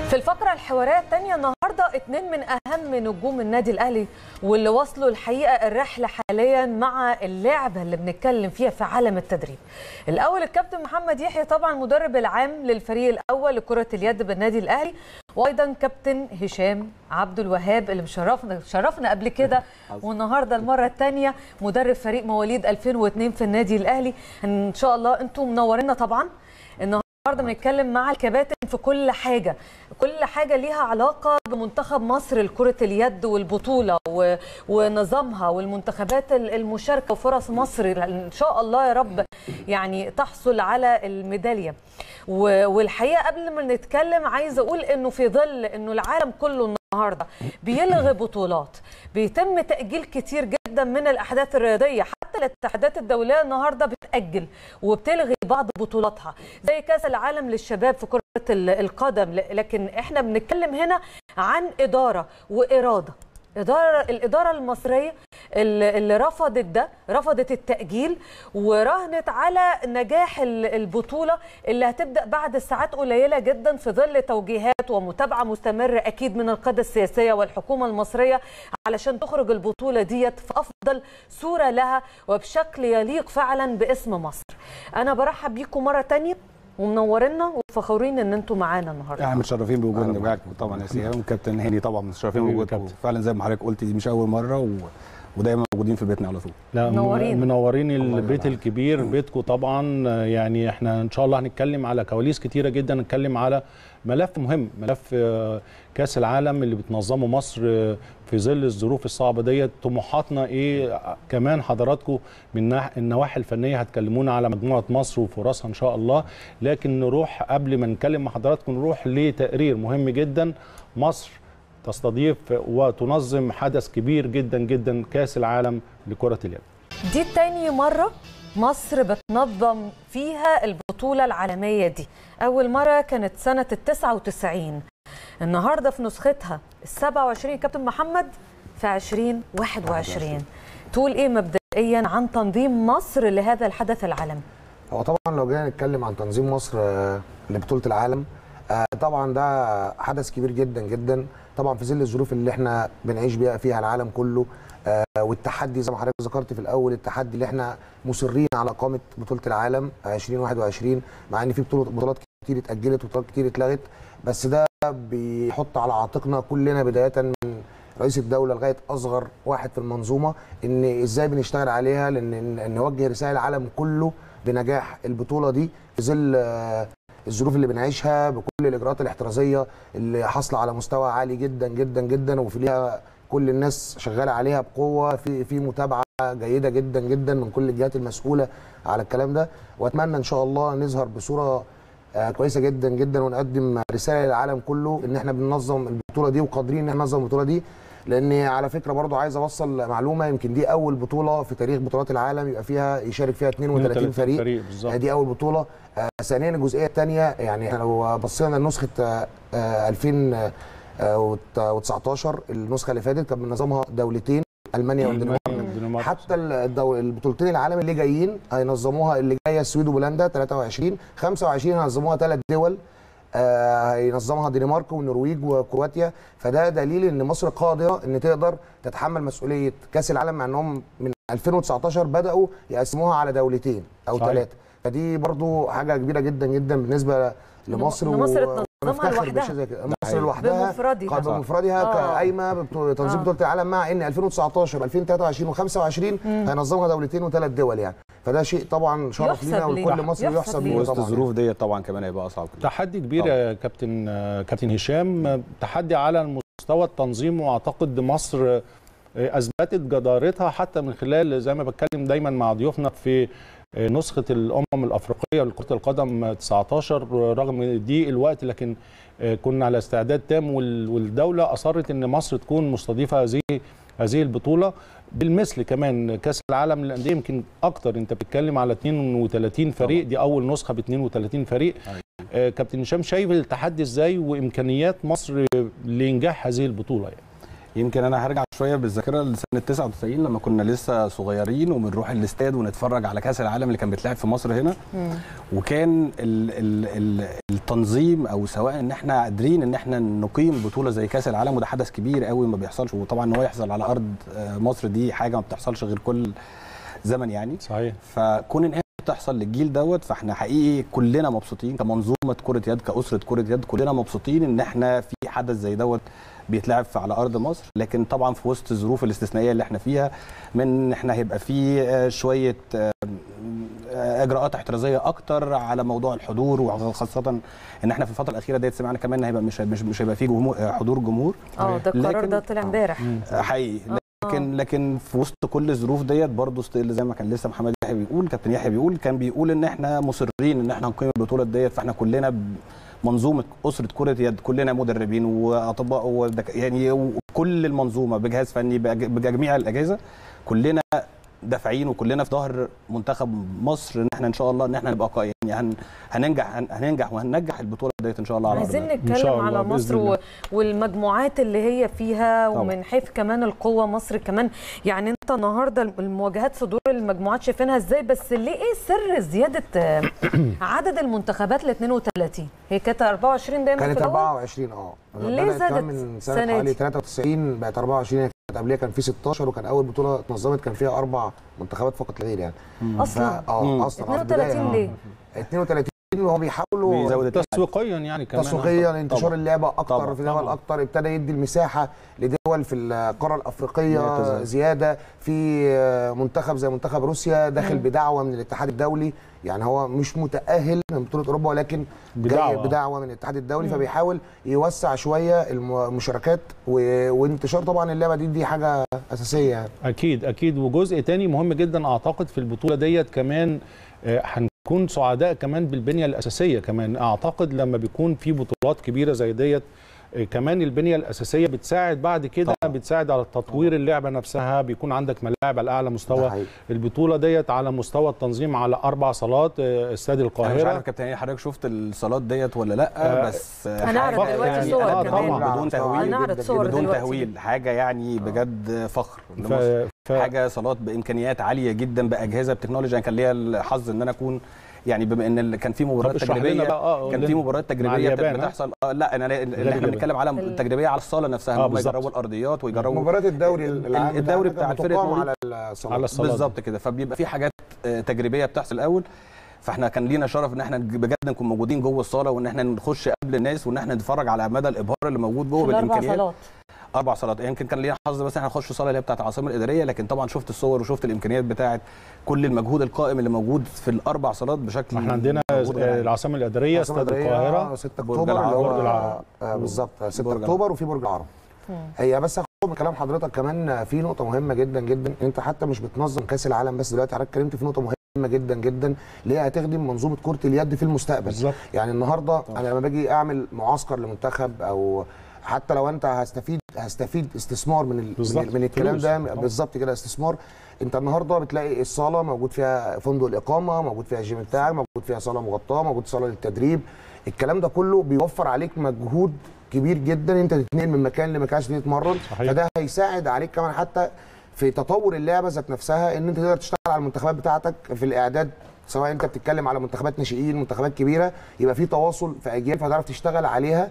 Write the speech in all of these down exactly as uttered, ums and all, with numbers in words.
في الفقرة الحوارية الثانية النهاردة اتنين من أهم نجوم النادي الأهلي واللي وصلوا الحقيقة الرحلة حاليا مع اللعبة اللي بنتكلم فيها في عالم التدريب. الأول الكابتن محمد يحيى طبعا مدرب العام للفريق الأول لكرة اليد بالنادي الأهلي، وأيضا كابتن هشام عبد الوهاب اللي مشرفنا شرفنا قبل كده والنهارده المرة الثانية مدرب فريق مواليد ألفين واثنين في النادي الأهلي. إن شاء الله أنتم منورينا طبعا. النهارده بنتكلم مع الكباتن في كل حاجه، كل حاجه ليها علاقه بمنتخب مصر لكره اليد والبطوله ونظامها والمنتخبات المشاركه وفرص مصر ان شاء الله يا رب يعني تحصل على الميداليه. والحقيقه قبل ما نتكلم عايزه اقول انه في ظل انه العالم كله النهارده بيلغي بطولات، بيتم تاجيل كتير جدا من الاحداث الرياضيه، حتى الاتحادات الدوليه النهارده بتاجل وبتلغي بعض بطولاتها زي كاس العالم للشباب في كره القدم. لكن احنا بنتكلم هنا عن اداره واراده. إدارة الإدارة المصرية اللي رفضت ده، رفضت التأجيل وراهنت على نجاح البطولة اللي هتبدأ بعد ساعات قليلة جدا في ظل توجيهات ومتابعة مستمرة أكيد من القيادة السياسية والحكومة المصرية علشان تخرج البطولة ديت في أفضل صورة لها وبشكل يليق فعلا باسم مصر. أنا برحب بيكم مرة تانية ومنورنا وفخورين ان انتم معانا النهارده. احنا متشرفين بوجودنا معاك طبعا يا سيام، كابتن هاني طبعا متشرفين بوجودكم فعلا زي ما حضرتك قلت، دي مش اول مره و... ودايما موجودين في بيتنا على طول. لا منورين منورين البيت الكبير بيتكم طبعا. يعني احنا ان شاء الله هنتكلم على كواليس كتيره جدا، نتكلم على ملف مهم، ملف كاس العالم اللي بتنظمه مصر في ظل الظروف الصعبه ديت. طموحاتنا ايه كمان حضراتكم من النواحي الفنيه هتكلمونا على مجموعه مصر وفرصها ان شاء الله. لكن نروح قبل ما نتكلم مع حضراتكم نروح لتقرير مهم جدا. مصر تستضيف وتنظم حدث كبير جدا جدا، كاس العالم لكره اليد. دي تاني مره مصر بتنظم فيها البطوله العالميه دي. اول مره كانت سنه التسعة وتسعين، النهارده في نسختها السبعة وعشرين كابتن محمد في ألفين وواحد وعشرين. تقول ايه مبدئيا عن تنظيم مصر لهذا الحدث العالمي؟ هو طبعا لو جينا نتكلم عن تنظيم مصر لبطوله العالم، طبعا ده حدث كبير جدا جدا طبعا في ظل الظروف اللي احنا بنعيش بيها فيها العالم كله، والتحدي زي ما حضرتك ذكرت في الاول، التحدي اللي احنا مصرين على اقامه بطوله العالم ألفين وواحد وعشرين، مع ان في بطولات كتير اتاجلت وبطولات كتير اتلغت، بس ده بيحط على عاتقنا كلنا بدايه من رئيس الدوله لغايه اصغر واحد في المنظومه ان ازاي بنشتغل عليها، لان نوجه رسائل العالم كله بنجاح البطوله دي في ظل الظروف اللي بنعيشها بكل الاجراءات الاحترازيه اللي حاصله على مستوى عالي جدا جدا جدا، وفي ليها كل الناس شغاله عليها بقوه، في في متابعه جيده جدا جدا من كل الجهات المسؤوله على الكلام ده. واتمنى ان شاء الله نظهر بصوره كويسه جدا جدا ونقدم رساله للعالم كله ان احنا بننظم البطوله دي وقادرين ان احنا ننظم البطوله دي. لان على فكره برضو عايز اوصل معلومه، يمكن دي اول بطوله في تاريخ بطولات العالم يبقى فيها يشارك فيها اثنين وثلاثين فريق, فريق دي اول بطوله. آه ثانيا الجزئيه الثانيه، يعني احنا لو بصينا لنسخه آه ألفين وتسعتاشر النسخه اللي فاتت كان نظامها دولتين، المانيا والدنمارك. حتى البطولتين العالم اللي جايين هينظموها، اللي جايه السويد وبولندا ثلاثة وعشرين، خمسة وعشرين هينظموها ثلاث دول، آه هينظمها الدنمارك والنرويج وكرواتيا. فده دليل ان مصر قادره ان تقدر تتحمل مسؤوليه كاس العالم، مع انهم من ألفين وتسعتاشر بداوا يقسموها على دولتين او ثلاثه. فدي برضو حاجه كبيره جدا جدا بالنسبه لمصر، ومصر تنظمها لوحدها، مصر لوحدها بمفردها بمفردها قايمه بتنظيم بطوله العالم، مع ان ألفين وتسعتاشر ألفين وثلاثة وعشرين وخمسة وعشرين هينظمها دولتين وثلاث دول يعني. فده شيء طبعا شرف لينا ولكل مصر يحسب ليه وسط الظروف دي طبعا كمان هيبقى اصعب. تحدي كبير يا كابتن كابتن هشام، تحدي على المستوى التنظيم، واعتقد مصر اثبتت جدارتها حتى من خلال زي ما بتكلم دايما مع ضيوفنا في نسخه الامم الافريقيه لكره القدم تسعتاشر، رغم ضيق الوقت لكن كنا على استعداد تام، والدوله اصرت ان مصر تكون مستضيفه هذه هذه البطوله بالمثل. كمان كاس العالم للانديه يمكن اكتر، انت بتتكلم على اثنين وثلاثين فريق، دي اول نسخه ب اثنين وثلاثين فريق. آه كابتن هشام شايف التحدي ازاي وامكانيات مصر لانجاح هذه البطوله؟ يعني يمكن انا هرجع شويه بالذاكره لسنه تسعة وتسعين لما كنا لسه صغيرين وبنروح الاستاد ونتفرج على كاس العالم اللي كان بيتلعب في مصر هنا. مم. وكان ال ال ال التنظيم او سواء ان احنا قادرين ان احنا نقيم بطوله زي كاس العالم، وده حدث كبير قوي ما بيحصلش، وطبعا ان هو يحصل على ارض مصر دي حاجه ما بتحصلش غير كل زمن يعني. صحيح. فكون ان تحصل للجيل دوت، فاحنا حقيقي كلنا مبسوطين كمنظومه كره يد، كاسره كره يد، كلنا مبسوطين ان احنا في حدث زي دوت بيتلعب على ارض مصر. لكن طبعا في وسط الظروف الاستثنائيه اللي احنا فيها، من احنا هيبقى في شويه اجراءات احترازيه اكتر على موضوع الحضور، وخاصه ان احنا في الفتره الاخيره ديت سمعنا كمان ان هيبقى مش مش, مش هيبقى في جمهور حضور جمهور. اه ده القرار ده طلع امبارح حقيقي. لكن لكن في وسط كل الظروف ديت برضه زي ما كان لسه محمد يحيى بيقول، كابتن يحيى بيقول كان بيقول ان احنا مصرين ان احنا نقيم البطوله ديت. فاحنا كلنا منظومه اسره كره يد، كلنا مدربين واطباء يعني، وكل المنظومه بجهاز فني بجميع الاجهزه، كلنا دافعين وكلنا في ظهر منتخب مصر ان احنا ان شاء الله ان احنا نبقى قائمين يعني هننجح هننجح وهننجح البطوله ديت ان شاء الله. عايزين نتكلم على مصر والمجموعات اللي هي فيها، ومن حيث كمان القوه مصر كمان يعني. انت النهارده المواجهات في دور المجموعات شايفينها ازاي؟ بس ليه ايه سر زياده عدد المنتخبات ل اثنين وثلاثين؟ هي كانت أربعة وعشرين دايما كانت أربعة وعشرين. اه ليه زادت من سنه حوالي ثلاثة وتسعين بقت أربعة وعشرين. قبلها كان في ستاشر، وكان اول بطوله اتنظمت كان فيها اربع منتخبات فقط لا غير يعني. اصلا اه اصلا اثنين وثلاثين ليه؟ اثنين وثلاثين وهو بيحاولوا تسويقيا يعني كمان تسويقيا انتشار اللعبه اكتر طبعًا. في دول اكتر، ابتدى يدي المساحه لدول في القاره الافريقيه زياده. في منتخب زي منتخب روسيا داخل مم. بدعوه من الاتحاد الدولي، يعني هو مش متاهل من بطوله اوروبا ولكن بدعوه, جاي بدعوة من الاتحاد الدولي. مم. فبيحاول يوسع شويه المشاركات و... وانتشار طبعا اللعبه دي دي حاجه اساسيه يعني. اكيد اكيد. وجزء تاني مهم جدا اعتقد في البطوله ديت كمان، هنكون سعداء كمان بالبنيه الاساسيه كمان. اعتقد لما بيكون في بطولات كبيره زي ديت كمان البنيه الاساسيه بتساعد بعد كده، بتساعد على تطوير اللعبه نفسها. بيكون عندك ملاعب على اعلى مستوى. البطوله ديت على مستوى التنظيم على اربع صالات استاد القاهره. انا مش عارف كابتن حضرتك شفت الصالات ديت ولا لا؟ آه بس هنعرض دلوقتي صور يعني كمان بدون تهويل، هنعرض صور بدون تهويل، حاجه يعني بجد فخر. ف... ف... حاجه صالات بامكانيات عاليه جدا، باجهزه بتكنولوجيا. انا كان ليا الحظ ان انا اكون يعني بما ان كان في مباريات تجريبيه آه كان في مباريات تجريبيه بتحصل. آه لا انا اللي احنا بنتكلم على التجريبيه على الصاله نفسها. آه هم يجربوا الارضيات ويجربوا مباريات الدوري العام الدوري بتاع الفرق على الصالات على الصالات بالظبط كده. فبيبقى في حاجات تجريبيه بتحصل الاول. فاحنا كان لينا شرف ان احنا بجد نكون موجودين جوه الصاله، وان احنا نخش قبل الناس، وان احنا نتفرج على مدى الابهار اللي موجود جوه بالامكانيات. اربع صالات. يمكن كان لينا حظ بس احنا نخش الصاله اللي هي بتاعه العاصمه الاداريه، لكن طبعا شفت الصور وشفت الامكانيات بتاعه كل المجهود القائم اللي موجود في الاربع صالات بشكل. احنا عندنا العاصمه الاداريه استاد القاهره ستة اكتوبر اللي هو بالظبط ستة اكتوبر، وفي برج العرب. هي بس هاخد من كلام حضرتك كمان في نقطه مهمه جدا جدا. انت حتى مش بتنظم كاس العالم بس، دلوقتي حضرتك اتكلمت في نقطه مهمه جدا جدا اللي هي هتخدم منظومه كره اليد في المستقبل. بالظبط. يعني النهارده انا لما باجي اعمل معسكر لمنتخب، او حتى لو انت هستفيد هستفيد استثمار من ال من, من الكلام ده بالظبط كده استثمار. انت النهارده بتلاقي الصاله موجود فيها فندق الاقامه، موجود فيها الجيم بتاعك، موجود فيها صاله مغطاه، موجود صاله للتدريب. الكلام ده كله بيوفر عليك مجهود كبير جدا انت تتنقل من مكان لمكان عشان تتمرن. فده هيساعد عليك كمان حتى في تطور اللعبه ذات نفسها، ان انت تقدر تشتغل على المنتخبات بتاعتك في الاعداد، سواء انت بتتكلم على منتخبات ناشئين، منتخبات كبيره، يبقى في تواصل في اجيال فتعرف تشتغل عليها.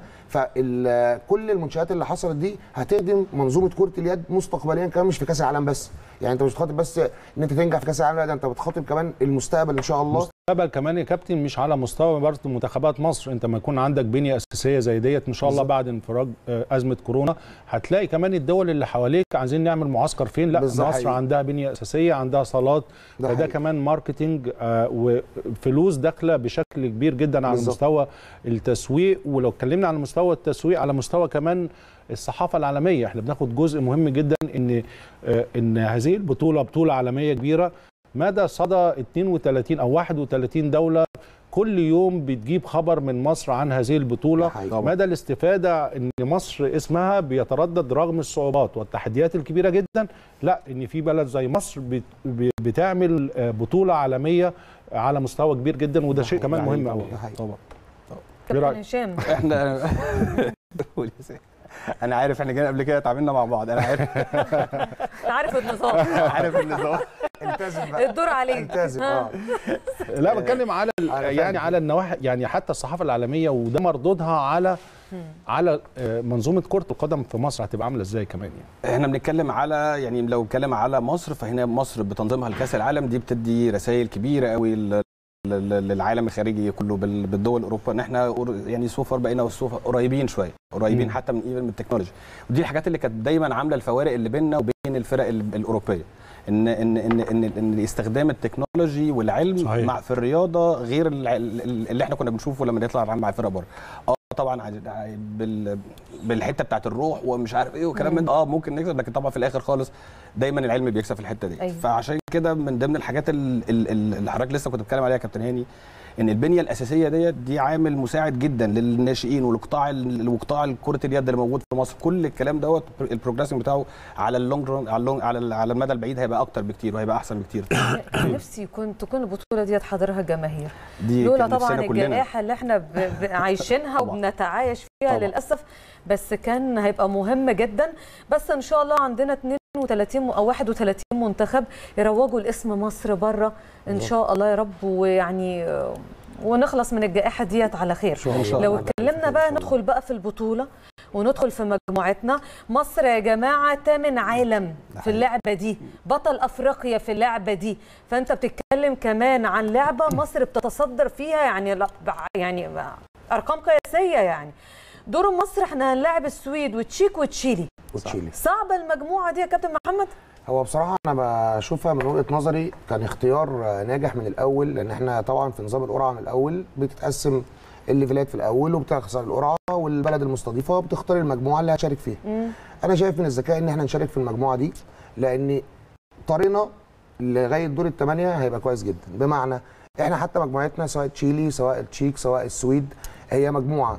فكل المنشات اللي حصلت دي هتخدم منظومه كره اليد مستقبليا كمان، مش في كاس العالم بس. يعني انت مش بتخاطب بس ان انت تنجح في كاس العالم، لا ده انت بتخاطب كمان المستقبل ان شاء الله. المستقبل كمان يا كابتن مش على مستوى برضه منتخبات مصر. انت ما يكون عندك بنيه اساسيه زي ديت ان شاء الله بعد انفراج ازمه كورونا، هتلاقي كمان الدول اللي حواليك عايزين نعمل معسكر فين. لا مصر حقيقي. عندها بنيه اساسيه، عندها صالات، فده كمان ماركتنج آه وفلوس داخله بشكل كبير جدا على بالزبط. مستوى التسويق. ولو اتكلمنا على مستوى التسويق على مستوى كمان الصحافه العالميه، احنا بناخد جزء مهم جدا ان آه ان هذه البطوله بطوله عالميه كبيره. مدى صدى اثنين وثلاثين او واحد وثلاثين دوله كل يوم بتجيب خبر من مصر عن هذه البطوله. مدى الاستفاده ان مصر اسمها بيتردد رغم الصعوبات والتحديات الكبيره جدا. لا ان في بلد زي مصر بتعمل بطوله عالميه على مستوى كبير جدا، وده شيء كمان مهم قوي. طبعا كابتن هشام احنا انا عارف احنا جينا قبل كده اتعاملنا مع بعض، انا عارف عارف النظام. عارف النظام. التزم بقى، الدور عليك. التزم. اه لا بتكلم على يعني على النواحي، يعني حتى الصحافه العالميه وده مردودها على على منظومه كره القدم في مصر هتبقى عامله ازاي كمان يعني. احنا بنتكلم على يعني لو اتكلم على مصر، فهنا مصر بتنظيمها لكاس العالم دي بتدي رسائل كبيره قوي للعالم الخارجي كله بالدول اوروبا، ان احنا يعني سوفر بقينا قريبين شويه، قريبين حتى من ايفن من التكنولوجي. ودي الحاجات اللي كانت دايما عامله الفوارق اللي بيننا وبين الفرق الاوروبيه، ان ان ان ان, إن استخدام التكنولوجي والعلم صحيح. مع في الرياضه غير اللي احنا كنا بنشوفه لما نطلع مع الفرق بره. اه طبعا بال بالحته بتاعت الروح ومش عارف ايه وكلام من اه ممكن نكسب، لكن طبعا في الاخر خالص دايما العلم بيكسب في الحته دي. أيوة. فعشان كده من ضمن الحاجات اللي حضرتك لسه كنت بتكلم عليها يا كابتن هاني، ان البنيه الاساسيه ديت دي عامل مساعد جدا للناشئين والقطاع وقطاع كره اليد اللي موجود في مصر. كل الكلام دوت البروجريسنج بتاعه على اللونج رون، على اللونج على على المدى البعيد هيبقى اكتر بكتير وهيبقى احسن بكتير. نفسي يكون تكون البطوله ديت حاضرها جماهير، لولا طبعا الجائحه اللي احنا عايشينها وبنتعايش فيها طبعا. للاسف، بس كان هيبقى مهم جدا. بس ان شاء الله عندنا اثنين وثلاثين او واحد وثلاثين منتخب يروجوا لاسم مصر بره ان شاء الله يا رب، ويعني ونخلص من الجائحه ديت على خير. لو اتكلمنا بقى ندخل بقى في البطوله وندخل في مجموعتنا. مصر يا جماعه ثامن عالم في اللعبه دي، بطل افريقيا في اللعبه دي، فانت بتتكلم كمان عن لعبه مصر بتتصدر فيها يعني يعني ارقام قياسيه. يعني دور مصر احنا هنلاعب السويد وتشيك وتشيلي. وتشيلي صعبه المجموعه دي يا كابتن محمد؟ هو بصراحه انا بشوفها من وجهه نظري كان اختيار ناجح من الاول، لان احنا طبعا في نظام القرعه من الاول بتتقسم الليفلات في الاول وبتخسر القرعه، والبلد المستضيفه بتختار المجموعه اللي هتشارك فيها. مم. انا شايف من الذكاء ان احنا نشارك في المجموعه دي، لان طريقنا لغايه دور الثمانيه هيبقى كويس جدا. بمعنى احنا حتى مجموعتنا سواء تشيلي سواء التشيك سواء السويد هي مجموعه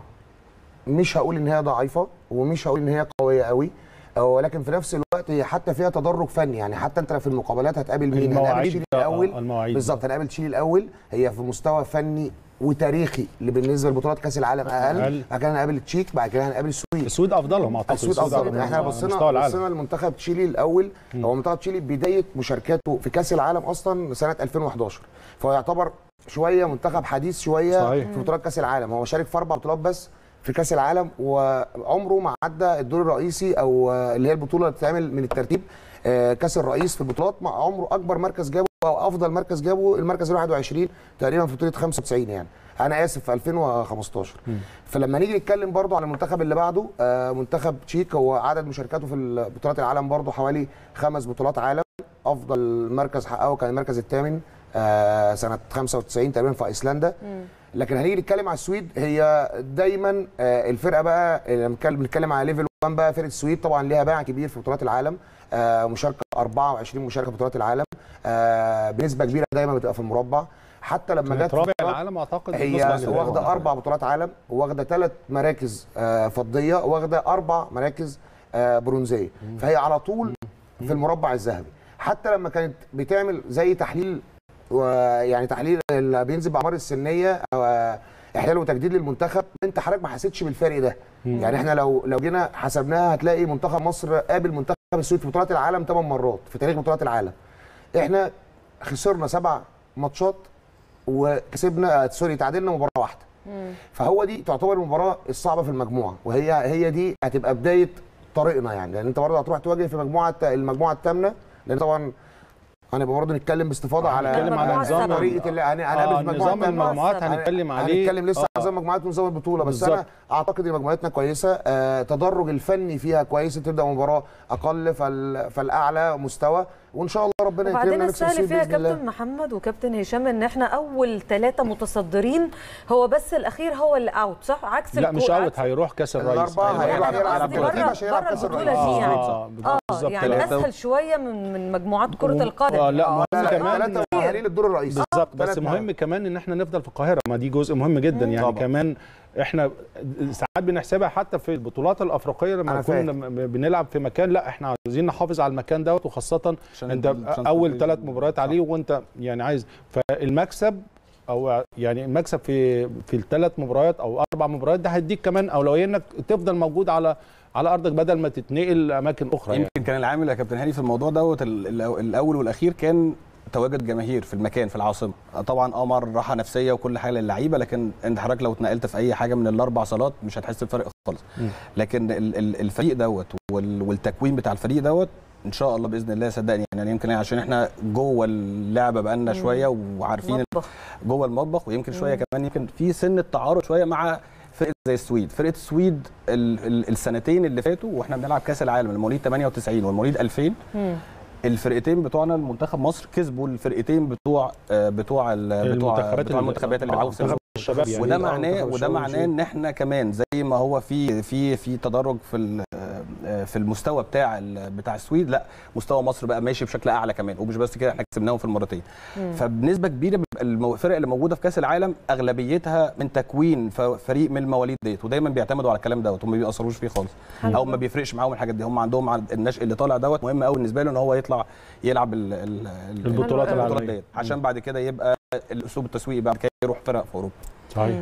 مش هقول ان هي ضعيفه ومش هقول ان هي قويه قوي، ولكن في نفس الوقت هي حتى فيها تدرج فني. يعني حتى انت في المقابلات هتقابل مين؟ هنقابل تشيلي الاول بالظبط، هنقابل تشيلي الاول هي في مستوى فني وتاريخي اللي بالنسبه لبطولات كاس العالم اقل، بعد كده هنقابل التشيك، بعد كده هنقابل السويد. السويد افضلهم اعتقد. السويد افضلهم. احنا بصينا بصينا لمنتخب تشيلي الاول، هو منتخب تشيلي بدايه مشاركاته في كاس العالم اصلا سنه ألفين وأحد عشر، فهو يعتبر شويه منتخب حديث شويه صحيح. في بطولات كاس العالم هو شارك في اربع بطولات بس في كاس العالم، وعمره ما عدى الدور الرئيسي او اللي هي البطوله اللي بتتعمل من الترتيب كاس الرئيس في البطولات. مع عمره اكبر مركز جابه او افضل مركز جابه المركز الواحد وعشرين تقريبا في بطوله خمسة وتسعين، يعني انا اسف في ألفين وخمستاشر. م. فلما نيجي نتكلم برضو على المنتخب اللي بعده منتخب تشيك، هو عدد مشاركاته في بطولات العالم برضو حوالي خمس بطولات عالم، افضل مركز حققه كان المركز الثامن سنه خمسة وتسعين تقريبا في ايسلندا. م. لكن هنيجي نتكلم على السويد، هي دايما الفرقه بقى لما بنتكلم على ليفل واحد بقى فرقه السويد طبعا ليها باع كبير في بطولات العالم، مشاركه أربعة وعشرين مشاركه في بطولات العالم، بنسبه كبيره دايما بتبقى في المربع. حتى لما جت رابع العالم اعتقد هي واخده اربع بطولات عالم، واخده ثلاث مراكز فضيه، واخده اربع مراكز برونزيه، فهي على طول في المربع الذهبي. حتى لما كانت بتعمل زي تحليل ويعني تحليل اللي بينزل باعمار السنيه او احلال وتجديد للمنتخب، انت حضرتك ما حسيتش بالفرق ده. مم. يعني احنا لو لو جينا حسبناها هتلاقي منتخب مصر قابل منتخب السويد في بطولات العالم ثمان مرات في تاريخ بطولات العالم. احنا خسرنا سبع ماتشات وكسبنا سوري تعادلنا مباراه واحده. مم. فهو دي تعتبر المباراه الصعبه في المجموعه، وهي هي دي هتبقى بدايه طريقنا، يعني لان انت برضه هتروح تواجه في مجموعه المجموعه الثامنه، لان طبعا هنبقى برضه نتكلم باستفاضه على هنتكلم على نظام طريقه اللي هنقابل آه نظام المجموعات هنتكلم عليه، هنتكلم لسه على نظام المجموعات ونظام البطوله. بس بالزبط. انا اعتقد ان مجموعتنا كويسه، آه تدرج الفني فيها كويس، تبدا مباراه اقل فال... فالاعلى مستوى، وان شاء الله ربنا يكرمنا نكسب السويد. وبعدين السهل فيها كابتن محمد وكابتن هشام ان احنا اول ثلاثه متصدرين، هو بس الاخير هو اللي اوت صح؟ عكس لا مش اوت، هيروح كاس الرئيس، الاربعه هيروح يلعب بطوله عشان يلعب كاس الرئيس. اه اه يعني اسهل شويه من من مجموعات كره القدم. اه لا مهم كمان ثلاثه مؤهلين للدور الرئيسي بالظبط، بس مهم كمان ان احنا نفضل في القاهره، ما دي جزء مهم جدا. يعني طبعا. كمان احنا ساعات بنحسبها حتى في البطولات الافريقيه لما كنا بنلعب في مكان، لا احنا عايزين نحافظ على المكان دوت، وخاصه انت اول ثلاث مباريات عليه وانت يعني عايز، فالمكسب او يعني المكسب في في الثلاث مباريات او اربع مباريات ده هيديك كمان اولويه انك تفضل موجود على على ارضك بدل ما تتنقل اماكن اخرى. يمكن يعني. كان العامل يا كابتن هاني في الموضوع دوت الاول والاخير كان تواجد جماهير في المكان في العاصمه. طبعا امر راحه نفسيه وكل حاجه للعيبه، لكن انت حضرتك لو اتنقلت في اي حاجه من الاربع صالات مش هتحس بفرق خالص. م. لكن الفريق دوت والتكوين بتاع الفريق دوت ان شاء الله باذن الله صدقني يعني يمكن عشان احنا جوه اللعبه بقالنا شويه وعارفين جوه المطبخ، ويمكن شويه مم. كمان يمكن في سن التعارض شويه مع فرقه زي السويد. فرقه السويد ال ال السنتين اللي فاتوا واحنا بنلعب كاس العالم المواليد ثمانية وتسعين والمواليد ألفين، مم. الفرقتين بتوعنا المنتخب مصر كسبوا الفرقتين بتوع بتوع المنتخبات بتوع المنتخبات اللي بيلعبوا في الشباب يعني. وده معناه وده معناه ان احنا كمان زي ما هو في في في تدرج في في المستوى بتاع بتاع السويد، لا مستوى مصر بقى ماشي بشكل اعلى كمان، ومش بس كده احنا كسبناهم في المرتين. فبنسبه كبيره الفرق اللي موجوده في كاس العالم اغلبيتها من تكوين فريق من المواليد ديت، ودايما بيعتمدوا على الكلام دوت وما بيأثروش فيه خالص او ما بيفرقش معاهم الحاجات دي. هم عندهم النشء اللي طالع دوت مهم قوي بالنسبه له ان هو يطلع يلعب البطولات العالميه عشان بعد كده يبقى الاسلوب التسويقي بعد كده يروح فرق في اوروبا. صحيح.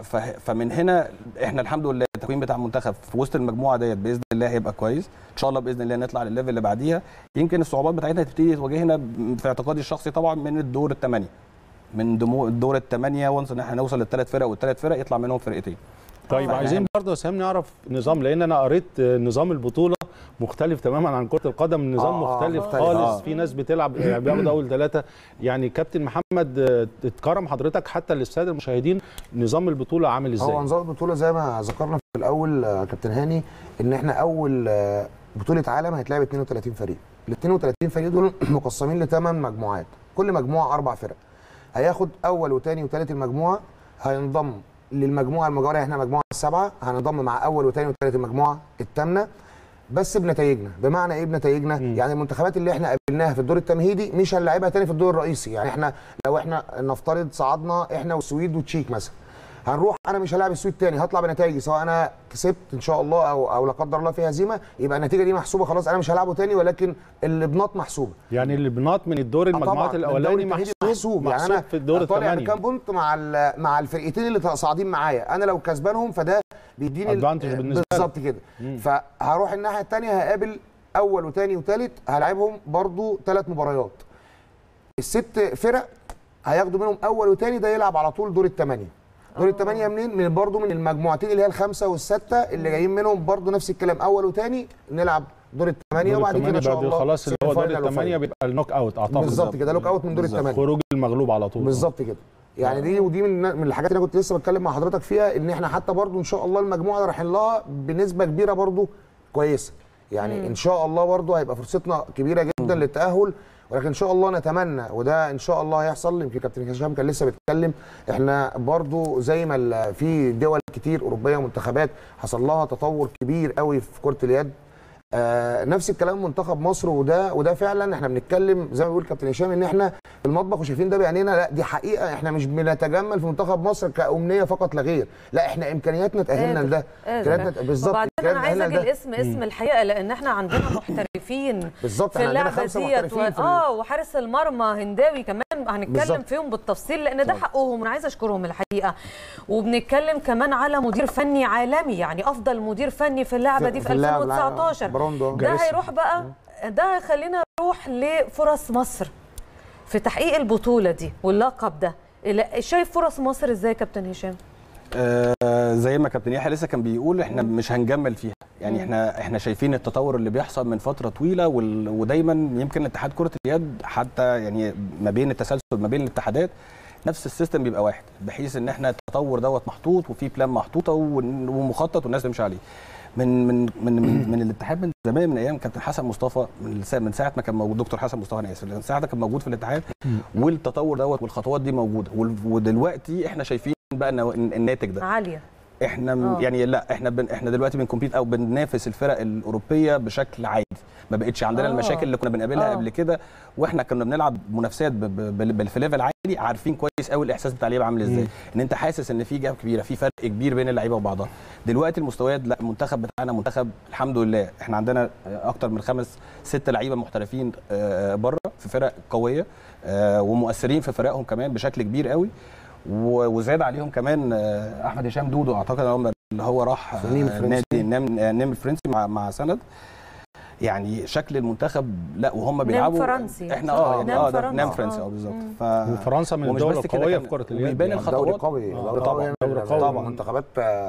فمن هنا احنا الحمد لله التكوين بتاع المنتخب في وسط المجموعه ديت باذن الله هيبقى كويس ان شاء الله. باذن الله نطلع للليفل اللي بعديها. يمكن الصعوبات بتاعتنا تبتدي تواجهنا في اعتقادي الشخصي طبعا من الدور الثمانيه، من الدور الثمانيه وانس ان احنا نوصل للثلاث فرق والثلاث فرق يطلع منهم فرقتين. طيب عايزين برضه يا سام نعرف نظام، لان انا قريت نظام البطوله مختلف تماما عن كره القدم. النظام آه مختلف آه خالص. آه. في ناس بتلعب يعني بياخدوا اول ثلاثه. يعني كابتن محمد اتكرم حضرتك حتى للساده المشاهدين نظام البطوله عامل ازاي؟ هو نظام البطوله زي ما ذكرنا في الاول كابتن هاني ان احنا اول بطوله عالم هيتلعب اثنين وثلاثين فريق. ال اثنين وثلاثين فريق دول مقسمين لثمان مجموعات، كل مجموعه اربع فرق. هياخد اول وثاني وثالث المجموعه هينضم للمجموعه المجاوره، احنا مجموعه السبعه هننضم مع اول وثاني وثالث المجموعه الثامنه بس بنتائجنا. بمعنى ايه بنتائجنا؟ م. يعني المنتخبات اللي احنا قابلناها في الدور التمهيدي مش هنلعبها تاني في الدور الرئيسي. يعني احنا لو احنا نفترض صعدنا احنا والسويد والتشيك مثلا، هنروح انا مش هلاعب السويد تاني، هطلع بنتائجي سواء انا كسبت ان شاء الله او او لا قدر الله في هزيمه، يبقى النتيجه دي محسوبه خلاص انا مش هلعبه تاني، ولكن اللبنات محسوبه. يعني اللبنات من الدور المجموعات الاولاني محسوب, محسوب. يعني انا في الدور الثمانيه كام بونت مع مع الفرقتين اللي صاعدين معايا، انا لو كسبانهم فده بيديني ادفانتج بالنسبه بالظبط كده. فهروح الناحيه الثانيه هقابل اول وثاني وثالث، هلاعبهم برضو ثلاث مباريات. الست فرق هياخدوا منهم اول وثاني ده يلعب على طول دور الثمانيه. دور الثمانيه منين؟ من برضه من المجموعتين اللي هي الخمسه والسته اللي جايين منهم برضه نفس الكلام، اول وثاني نلعب دور الثمانيه وبعد كده ان شاء الله خلاص اللي هو دور الثمانيه بيبقى النوك اوت اعتقد. بالظبط كده، نوك اوت من دور الثمانيه، خروج المغلوب على طول. بالظبط كده. يعني دي ودي من من الحاجات اللي انا كنت لسه بتكلم مع حضرتك فيها، ان احنا حتى برضه ان شاء الله المجموعه اللي رايحين لها بنسبه كبيره برضه كويسه. يعني مم. ان شاء الله برضه هيبقى فرصتنا كبيره جدا مم. للتاهل، ولكن ان شاء الله نتمنى وده ان شاء الله هيحصل. يمكن كابتن هشام كان لسه بيتكلم، احنا برضو زي ما في دول كتير اوروبيه ومنتخبات حصل لها تطور كبير قوي في كره اليد، آه نفس الكلام منتخب مصر. وده وده فعلا احنا بنتكلم زي ما بيقول كابتن هشام ان احنا في المطبخ وشايفين ده بعينينا، لا دي حقيقه. احنا مش بنتجمل في منتخب مصر كامنيه فقط لا غير، لا احنا امكانياتنا تاهلنا لده. بالظبط. وبعدين انا عايزه اجي الاسم اسم الحقيقه، لان احنا عندنا محترفين بالظبط في اللعبه ديت و... اه وحارس المرمى هنداوي كمان هنتكلم بالزبط. فيهم بالتفصيل لان ده حقهم وانا عايزه اشكرهم الحقيقه. وبنتكلم كمان على مدير فني عالمي، يعني افضل مدير فني في اللعبه دي في ألفين وتسعتاشر. ده هيروح بقى، ده خلينا نروح لفرص مصر في تحقيق البطوله دي واللقب ده. شايف فرص مصر ازاي يا كابتن هشام؟ آه زي ما كابتن يحيى لسه كان بيقول احنا مش هنجمل فيها. يعني احنا احنا شايفين التطور اللي بيحصل من فتره طويله، ودايما يمكن اتحاد كره اليد حتى يعني ما بين التسلسل ما بين الاتحادات نفس السيستم بيبقى واحد، بحيث ان احنا التطور دوت محطوط وفي بلان محطوطه ومخطط والناس تمشي عليه. من من من من, من الاتحاد من زمان، من ايام كابتن حسن مصطفى، من من ساعه ما كان موجود دكتور حسن مصطفى، انا اسف، من ساعه ما كان موجود في الاتحاد والتطور دوت والخطوات دي موجوده، ودلوقتي احنا شايفين بقى الناتج ده عاليه. احنا أوه. يعني لا احنا بن احنا دلوقتي بنكمبيت او بننافس الفرق الاوروبيه بشكل عادي، ما بقتش عندنا أوه. المشاكل اللي كنا بنقابلها قبل كده، واحنا كنا بنلعب منافسات في ليفل عالي، عارفين كويس قوي الاحساس بتاع اللعيبه عامل ازاي، ان انت حاسس ان في جاب كبيره، في فرق كبير بين اللعيبه وبعضها. دلوقتي المستويات لا، المنتخب بتاعنا منتخب الحمد لله احنا عندنا اكتر من خمس ست لعيبه محترفين بره في فرق قويه ومؤثرين في فرقهم كمان بشكل كبير قوي، وزاد عليهم كمان احمد هشام دودو، اعتقد ان هم اللي هو راح نادي النمر الفرنسي مع مع سند. يعني شكل المنتخب لا وهم بيلعبوا فرنسي احنا اه يعني اه ده نام فرنسي فرنسي اه بالظبط. ف... وفرنسا من الدول القويه في كره اليد، بيبان الخطوات قوي طبعا طبعا منتخبات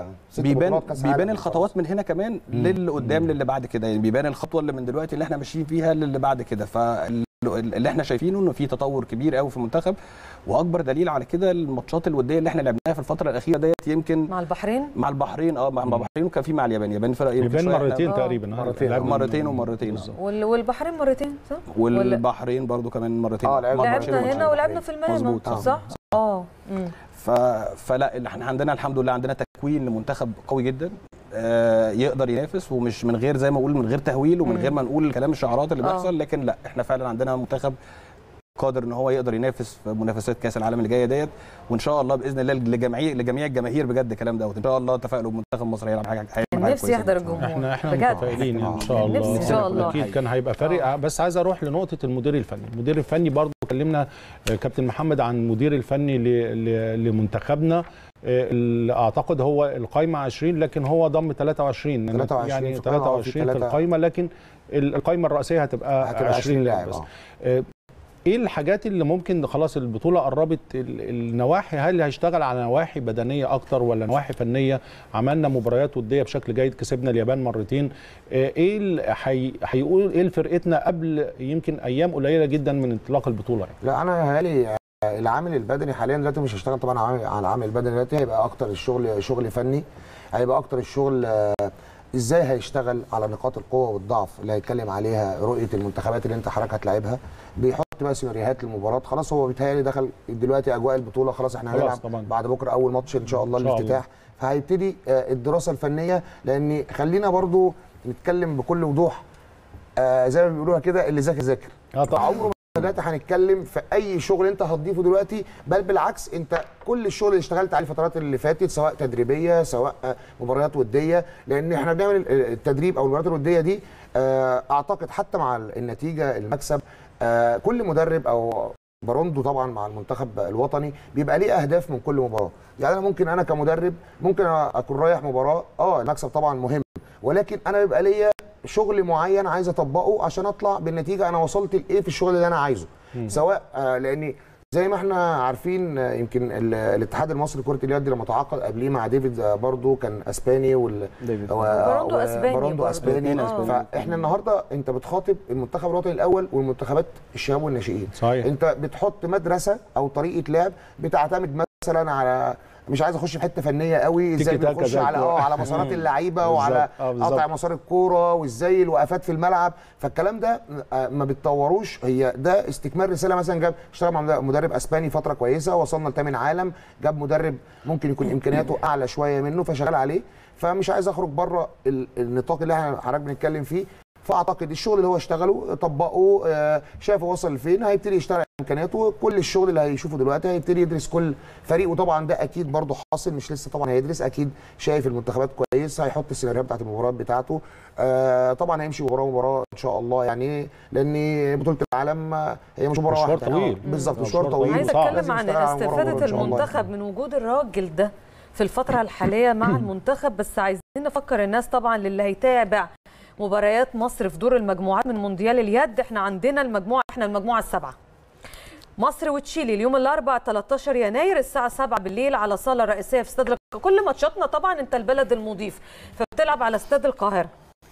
بيبان بيبان الخطوات من هنا كمان للي قدام للي بعد كده. يعني بيبان الخطوه اللي من دلوقتي اللي احنا ماشيين فيها للي بعد كده. ف اللي احنا شايفينه انه في تطور كبير قوي في المنتخب، واكبر دليل على كده الماتشات الوديه اللي احنا لعبناها في الفتره الاخيره ديت. يمكن مع البحرين مع البحرين اه مع البحرين وكان في مع اليابان. اليابان فرق يمكن مرتين تقريبا مرتين مرتين ومرتين والبحرين مرتين صح؟ والبحرين برضو كمان مرتين. اه لعبنا هنا ولعبنا في المانيا صح؟ اه ف... فلا احنا عندنا الحمد لله عندنا تكوين لمنتخب قوي جدا آه يقدر ينافس، ومش من غير زي ما اقول من غير تهويل ومن غير ما نقول كلام الشعارات اللي بيحصل. لكن لا احنا فعلا عندنا منتخب قادر ان هو يقدر ينافس في منافسات كاس العالم اللي جايه ديت. وان شاء الله باذن الله لجميع لجميع الجماهير بجد الكلام دوت ان شاء الله تفائلوا بمنتخب مصر هيلعب حاجه حاجه نفسي يحضر الجمهور. احنا احنا متفائلين ان شاء الله ان شاء الله اكيد كان هيبقى فريق. بس عايز اروح لنقطه المدير الفني. المدير الفني برضه كلمنا كابتن محمد عن المدير الفني لمنتخبنا اللي اعتقد هو القايمه عشرين لكن هو ضم ثلاثة وعشرين يعني ثلاثة وعشرين في القايمه، لكن القايمه الرئيسيه هتبقى عشرين لاعب بس. ايه الحاجات اللي ممكن خلاص البطوله قربت النواحي؟ هل هيشتغل على نواحي بدنيه اكتر ولا نواحي فنيه؟ عملنا مباريات وديه بشكل جيد، كسبنا اليابان مرتين. ايه اللي هيقول ايه لفرقتنا قبل يمكن ايام قليله جدا من انطلاق البطوله يعني؟ لا انا هالي العامل البدني حاليا دلوقتي مش هيشتغل طبعا على العامل البدني دلوقتي، هيبقى اكتر الشغل شغل فني، هيبقى اكتر الشغل ازاي هيشتغل على نقاط القوه والضعف اللي هيتكلم عليها رؤيه المنتخبات اللي انت حضرتك هتلاعبها. بيحط بقى سيناريوهات للمباراه. خلاص هو بيتهيألي دخل دلوقتي اجواء البطوله، خلاص احنا هنلعب بعد بكره اول ماتش ان شاء الله الافتتاح، فهيبتدي الدراسه الفنيه. لان خلينا برضو نتكلم بكل وضوح زي ما بيقولوها كده، اللي ذاكر ذاكر. عمره دلوقتي هنتكلم في اي شغل انت هتضيفه دلوقتي، بل بالعكس انت كل الشغل اللي اشتغلت عليه الفترات اللي فاتت سواء تدريبيه سواء مباريات وديه، لان احنا بنعمل التدريب او المباريات الوديه دي اعتقد حتى مع النتيجه المكسب كل مدرب او باروندو طبعا مع المنتخب الوطني بيبقى ليه اهداف من كل مباراه. يعني انا ممكن انا كمدرب ممكن اكون رايح مباراه اه المكسب طبعا مهم، ولكن انا بيبقى ليا شغل معين عايز اطبقه عشان اطلع بالنتيجه انا وصلت لايه في الشغل اللي انا عايزه. م. سواء آه لاني زي ما احنا عارفين آه يمكن الاتحاد المصري لكره اليد لما تعاقد قبليه مع ديفيد آه برضو كان اسباني وال باروندو اسباني باروندو اسباني آه. فاحنا النهارده انت بتخاطب المنتخب الوطني الاول والمنتخبات الشباب والناشئين. صحيح. انت بتحط مدرسه او طريقه لعب بتعتمد مثلا على، مش عايز اخش في حته فنيه قوي، ازاي بنخش على اه على مسارات اللعيبه وعلى قطع مسار الكوره وازاي الوقفات في الملعب. فالكلام ده ما بتطوروش، هي ده استكمال رساله. مثلا جاب اشتغل مع مدرب اسباني فتره كويسه، وصلنا لثامن عالم، جاب مدرب ممكن يكون امكانياته اعلى شويه منه فشغال عليه. فمش عايز اخرج بره النطاق اللي احنا حضرتك بنتكلم فيه. فاعتقد الشغل اللي هو اشتغله طبقه شافه وصل لفين، هيبتدي يشتغل امكانياته. كل الشغل اللي هيشوفه دلوقتي هيبتدي يدرس كل فريق، وطبعا ده اكيد برضه حاصل، مش لسه طبعا هيدرس، اكيد شايف المنتخبات كويس، هيحط السيناريوهات بتاعت المباريات بتاعته. آه طبعا هيمشي مباراه مباراه ان شاء الله، يعني لان بطوله العالم هي مش مباراه واحده طويل. بالظبط مشوار طويل. عايز اتكلم عن استفاده المنتخب من وجود الراجل ده في الفتره الحاليه مع المنتخب. بس عايزين نفكر الناس طبعا للي هيتابع مباريات مصر في دور المجموعات من مونديال اليد. احنا عندنا المجموعه احنا المجموعه السبعه، مصر وتشيلي اليوم الاربعاء ثلاثة عشر يناير الساعه سبعة بالليل على صاله رئيسيه في استاد القاهره. كل ماتشاتنا طبعا انت البلد المضيف فبتلعب على استاد القاهره.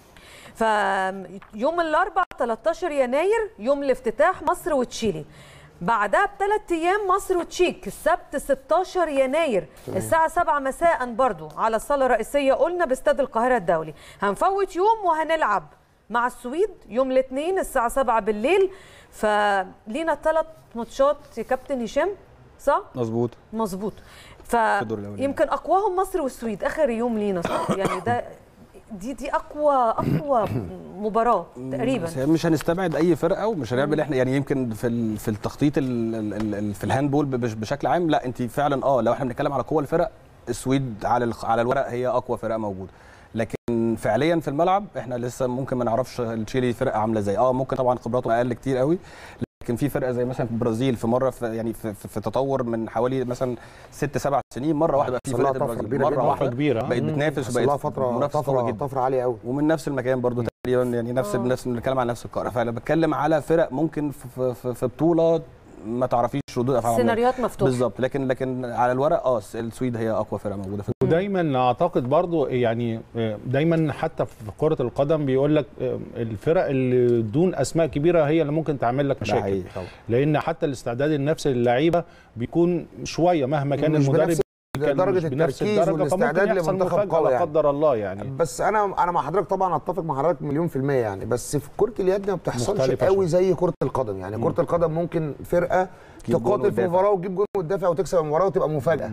فيوم الاربعاء ثلاثة عشر يناير يوم الافتتاح مصر وتشيلي، بعدها بثلاث ايام مصر وتشيك السبت ستة عشر يناير الساعه سبعة مساء برضو على الصاله الرئيسيه قلنا باستاد القاهره الدولي. هنفوت يوم وهنلعب مع السويد يوم الاثنين الساعه سبعة بالليل. فلينا ثلاث ماتشات يا كابتن هشام صح؟ مظبوط مظبوط. فيمكن اقواهم مصر والسويد اخر يوم لينا صح؟ يعني ده دي دي اقوى اقوى مباراه تقريبا. مش هنستبعد اي فرقه ومش هنعمل احنا يعني يمكن في في التخطيط في الهاندبول بشكل عام. لا انت فعلا اه لو احنا بنتكلم على قوه الفرق السويد على على الورق هي اقوى فرقه موجوده، لكن فعليا في الملعب احنا لسه ممكن ما نعرفش تشيلي فرقه عامله ازاي. اه ممكن طبعا خبراتهم اقل كتير قوي، لكن في فرقه زي مثلا البرازيل في مره في يعني في, في, في تطور من حوالي مثلا ست سبع سنين مره واحده بقى في فرقه البرازيل مره واحده كبيره بقت بتنافس وبقت فتره طفره طفره عاليه قوي، ومن نفس المكان برضو تقريبا، يعني نفس أوه. نفس بنتكلم عن نفس القاره. فانا بتكلم على فرق ممكن في, في, في بطوله ما تعرفيش ردود افعال، سيناريوهات مفتوحه بالظبط، لكن لكن على الورق اه السويد هي اقوى فرقه موجوده في ودايما اعتقد برضو يعني دايما حتى في كره القدم بيقول لك الفرق اللي دون اسماء كبيره هي اللي ممكن تعمل لك مشاكل، لان حتى الاستعداد النفسي للعيبه بيكون شويه مهما كان المدرب درجه التركيز والاستعداد لمنتخب قوي لا قدر الله يعني. بس انا انا مع حضرتك طبعا، اتفق مع حضرتك مليون في الميه يعني. بس في كره اليد ما بتحصلش قوي زي كره القدم يعني. كره القدم ممكن فرقه تقاتل في مباراه وتجيب جول وتدافع وتكسب المباراه وتبقى مفاجاه.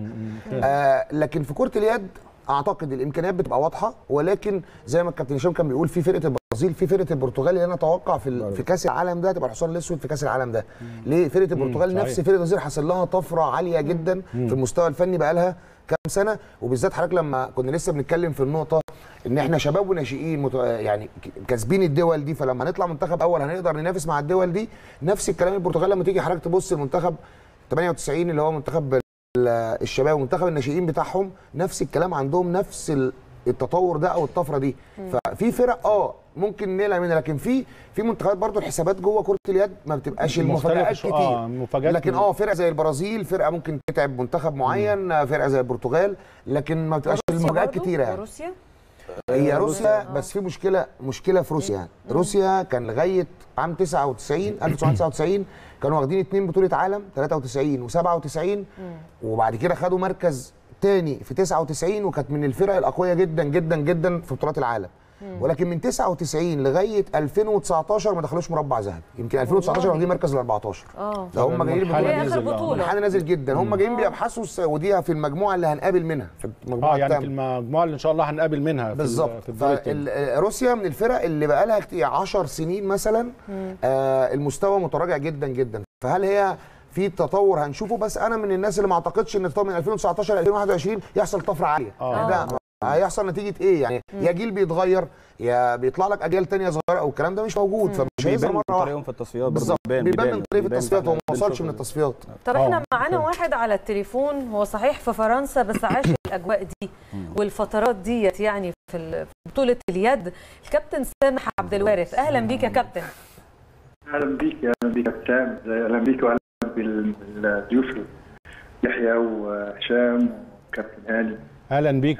آه لكن في كره اليد اعتقد الامكانيات بتبقى واضحه، ولكن زي ما الكابتن هشام كان بيقول في فرقه البرازيل، في فرقه البرتغال اللي انا اتوقع في في كاس العالم ده تبقى الحصان الاسود في كاس العالم ده. ليه؟ فرقه البرتغال نفس فرقه البرازيل حصل لها طفره عاليه جدا في المستوى الفني بقى لها كام سنه، وبالذات حضرتك لما كنا لسه بنتكلم في النقطه ان احنا شباب وناشئين مت... يعني كاسبين الدول دي، فلما نطلع منتخب اول هنقدر ننافس مع الدول دي. نفس الكلام البرتغال لما تيجي حضرتك تبص المنتخب ثمانية وتسعين اللي هو منتخب الشباب ومنتخب الناشئين بتاعهم، نفس الكلام عندهم، نفس التطور ده او الطفره دي. ففي فرق اه ممكن نقلق منها، لكن في في منتخبات برضو الحسابات جوه كره اليد ما بتبقاش المفاجآت كتير. آه لكن اه فرقه زي البرازيل فرقه ممكن تتعب منتخب معين، فرقه زي البرتغال لكن ما بتبقاش المفاجآت كتيره يعني. روسيا هي روسيا بس في مشكله مشكله في روسيا يعني. روسيا كان لغايه عام تسعة وتسعين ألف وتسعمائة وتسعة وتسعين كانوا واخدين اتنين بطوله عالم ثلاثة وتسعين وسبعة وتسعين، وبعد كده خدوا مركز تاني في تسعة وتسعين، وكانت من الفرق القويه جدا جدا جدا في بطولات العالم. ولكن من تسعة وتسعين لغايه ألفين وتسعتاشر ما دخلوش مربع ذهبي، يمكن ألفين وتسعتاشر واخدين مركز ال أربعتاشر. اه ده هم جايين البطوله منحنى نازل جدا، هم جايين بيبحثوا ودي في المجموعه اللي هنقابل منها في المجموعه اه يعني في المجموعه اللي ان شاء الله هنقابل منها بالظبط. روسيا من الفرق اللي بقى لها كتير عشر سنين مثلا آه المستوى متراجع جدا جدا. فهل هي في تطور هنشوفه؟ بس انا من الناس اللي ما اعتقدش ان التطور من ألفين وتسعتاشر ل ألفين وواحد وعشرين يحصل طفره عاليه. آه. ده هيحصل نتيجه ايه يعني؟ يا جيل بيتغير يا بيطلع لك اجيال ثانيه صغيره، او الكلام ده مش موجود، فمش هيظهر مره واحده. في التصفيات بالظبط، بيبان من طريقه التصفيات، هو ما وصلش من التصفيات. طب احنا معانا واحد على التليفون، هو صحيح في فرنسا بس عاش الاجواء دي والفترات ديت يعني في بطوله اليد، الكابتن سامح عبد الوارث. اهلا بيك يا كابتن. اهلا بيك اهلا بيك يا ابتسام، اهلا بيك واهلا بالضيوف يحيى وهشام وكابتن هاني. اهلا بيك،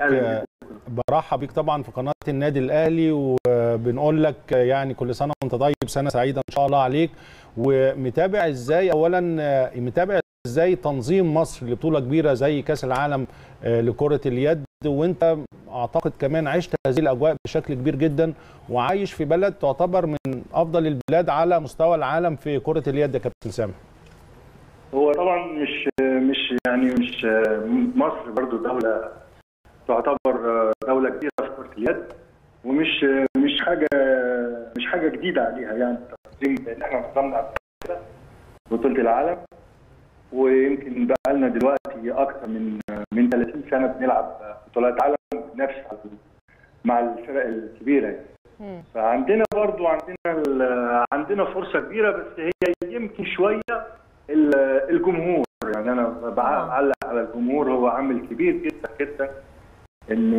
برحب بيك طبعا في قناه النادي الاهلي، وبنقول لك يعني كل سنه وانت طيب، سنه سعيده ان شاء الله عليك. ومتابع ازاي اولا متابع ازاي تنظيم مصر لبطوله كبيره زي كاس العالم لكره اليد، وانت اعتقد كمان عشت هذه الاجواء بشكل كبير جدا، وعايش في بلد تعتبر من افضل البلاد على مستوى العالم في كره اليد يا كابتن سامح. هو طبعا مش مش يعني مش مصر برضو دوله تعتبر دوله كبيره في كره اليد، ومش مش حاجه مش حاجه جديده عليها يعني التنظيم، لان احنا نظمنا بطوله العالم، ويمكن بقى لنا دلوقتي اكثر من من ثلاثين سنه بنلعب بطولات عالم وبننافس مع الفرق الكبيره يعني. فعندنا برضو عندنا عندنا فرصه كبيره، بس هي يمكن شويه الجمهور يعني. انا بعلق على الجمهور، هو عامل كبير جدا جدا، ان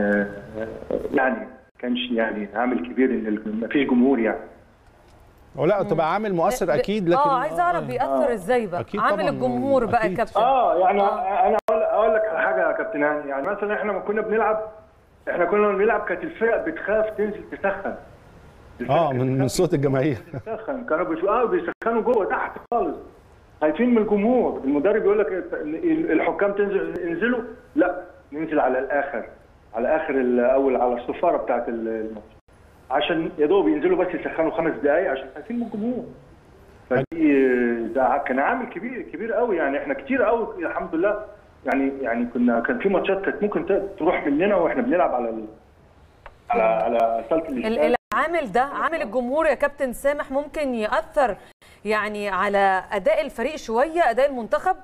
يعني كانش يعني عامل كبير ان ما فيش جمهور يعني. ولا تبقى عامل مؤثر اكيد، لكن اه عايز اعرف بيأثر آه. ازاي بقى عامل الجمهور بقى يا كابتن؟ اه يعني آه. انا اقول لك على حاجه يا كابتن هاني، يعني مثلا احنا لما كنا بنلعب احنا كنا بنلعب كانت الفرق بتخاف تنزل تسخن. اه من من صوت الجماهير. تسخن كانوا بيشوفوا اه بيسخنوا جوه تحت خالص، خايفين من الجمهور. المدرب يقول لك الحكام تنزل انزلوا، لا ننزل على الاخر على اخر الاول على الصفاره بتاعت الماتش، عشان يا دوب ينزلوا بس يسخنوا خمس دقائق عشان خايفين من الجمهور. فدي ده كان عامل كبير كبير قوي يعني. احنا كتير قوي الحمد لله يعني يعني كنا كان في ماتشات كانت ممكن تروح مننا واحنا بنلعب على ال... على على صاله الاستاد. العامل ده عامل الجمهور يا كابتن سامح ممكن يأثر يعني على اداء الفريق شويه، اداء المنتخب؟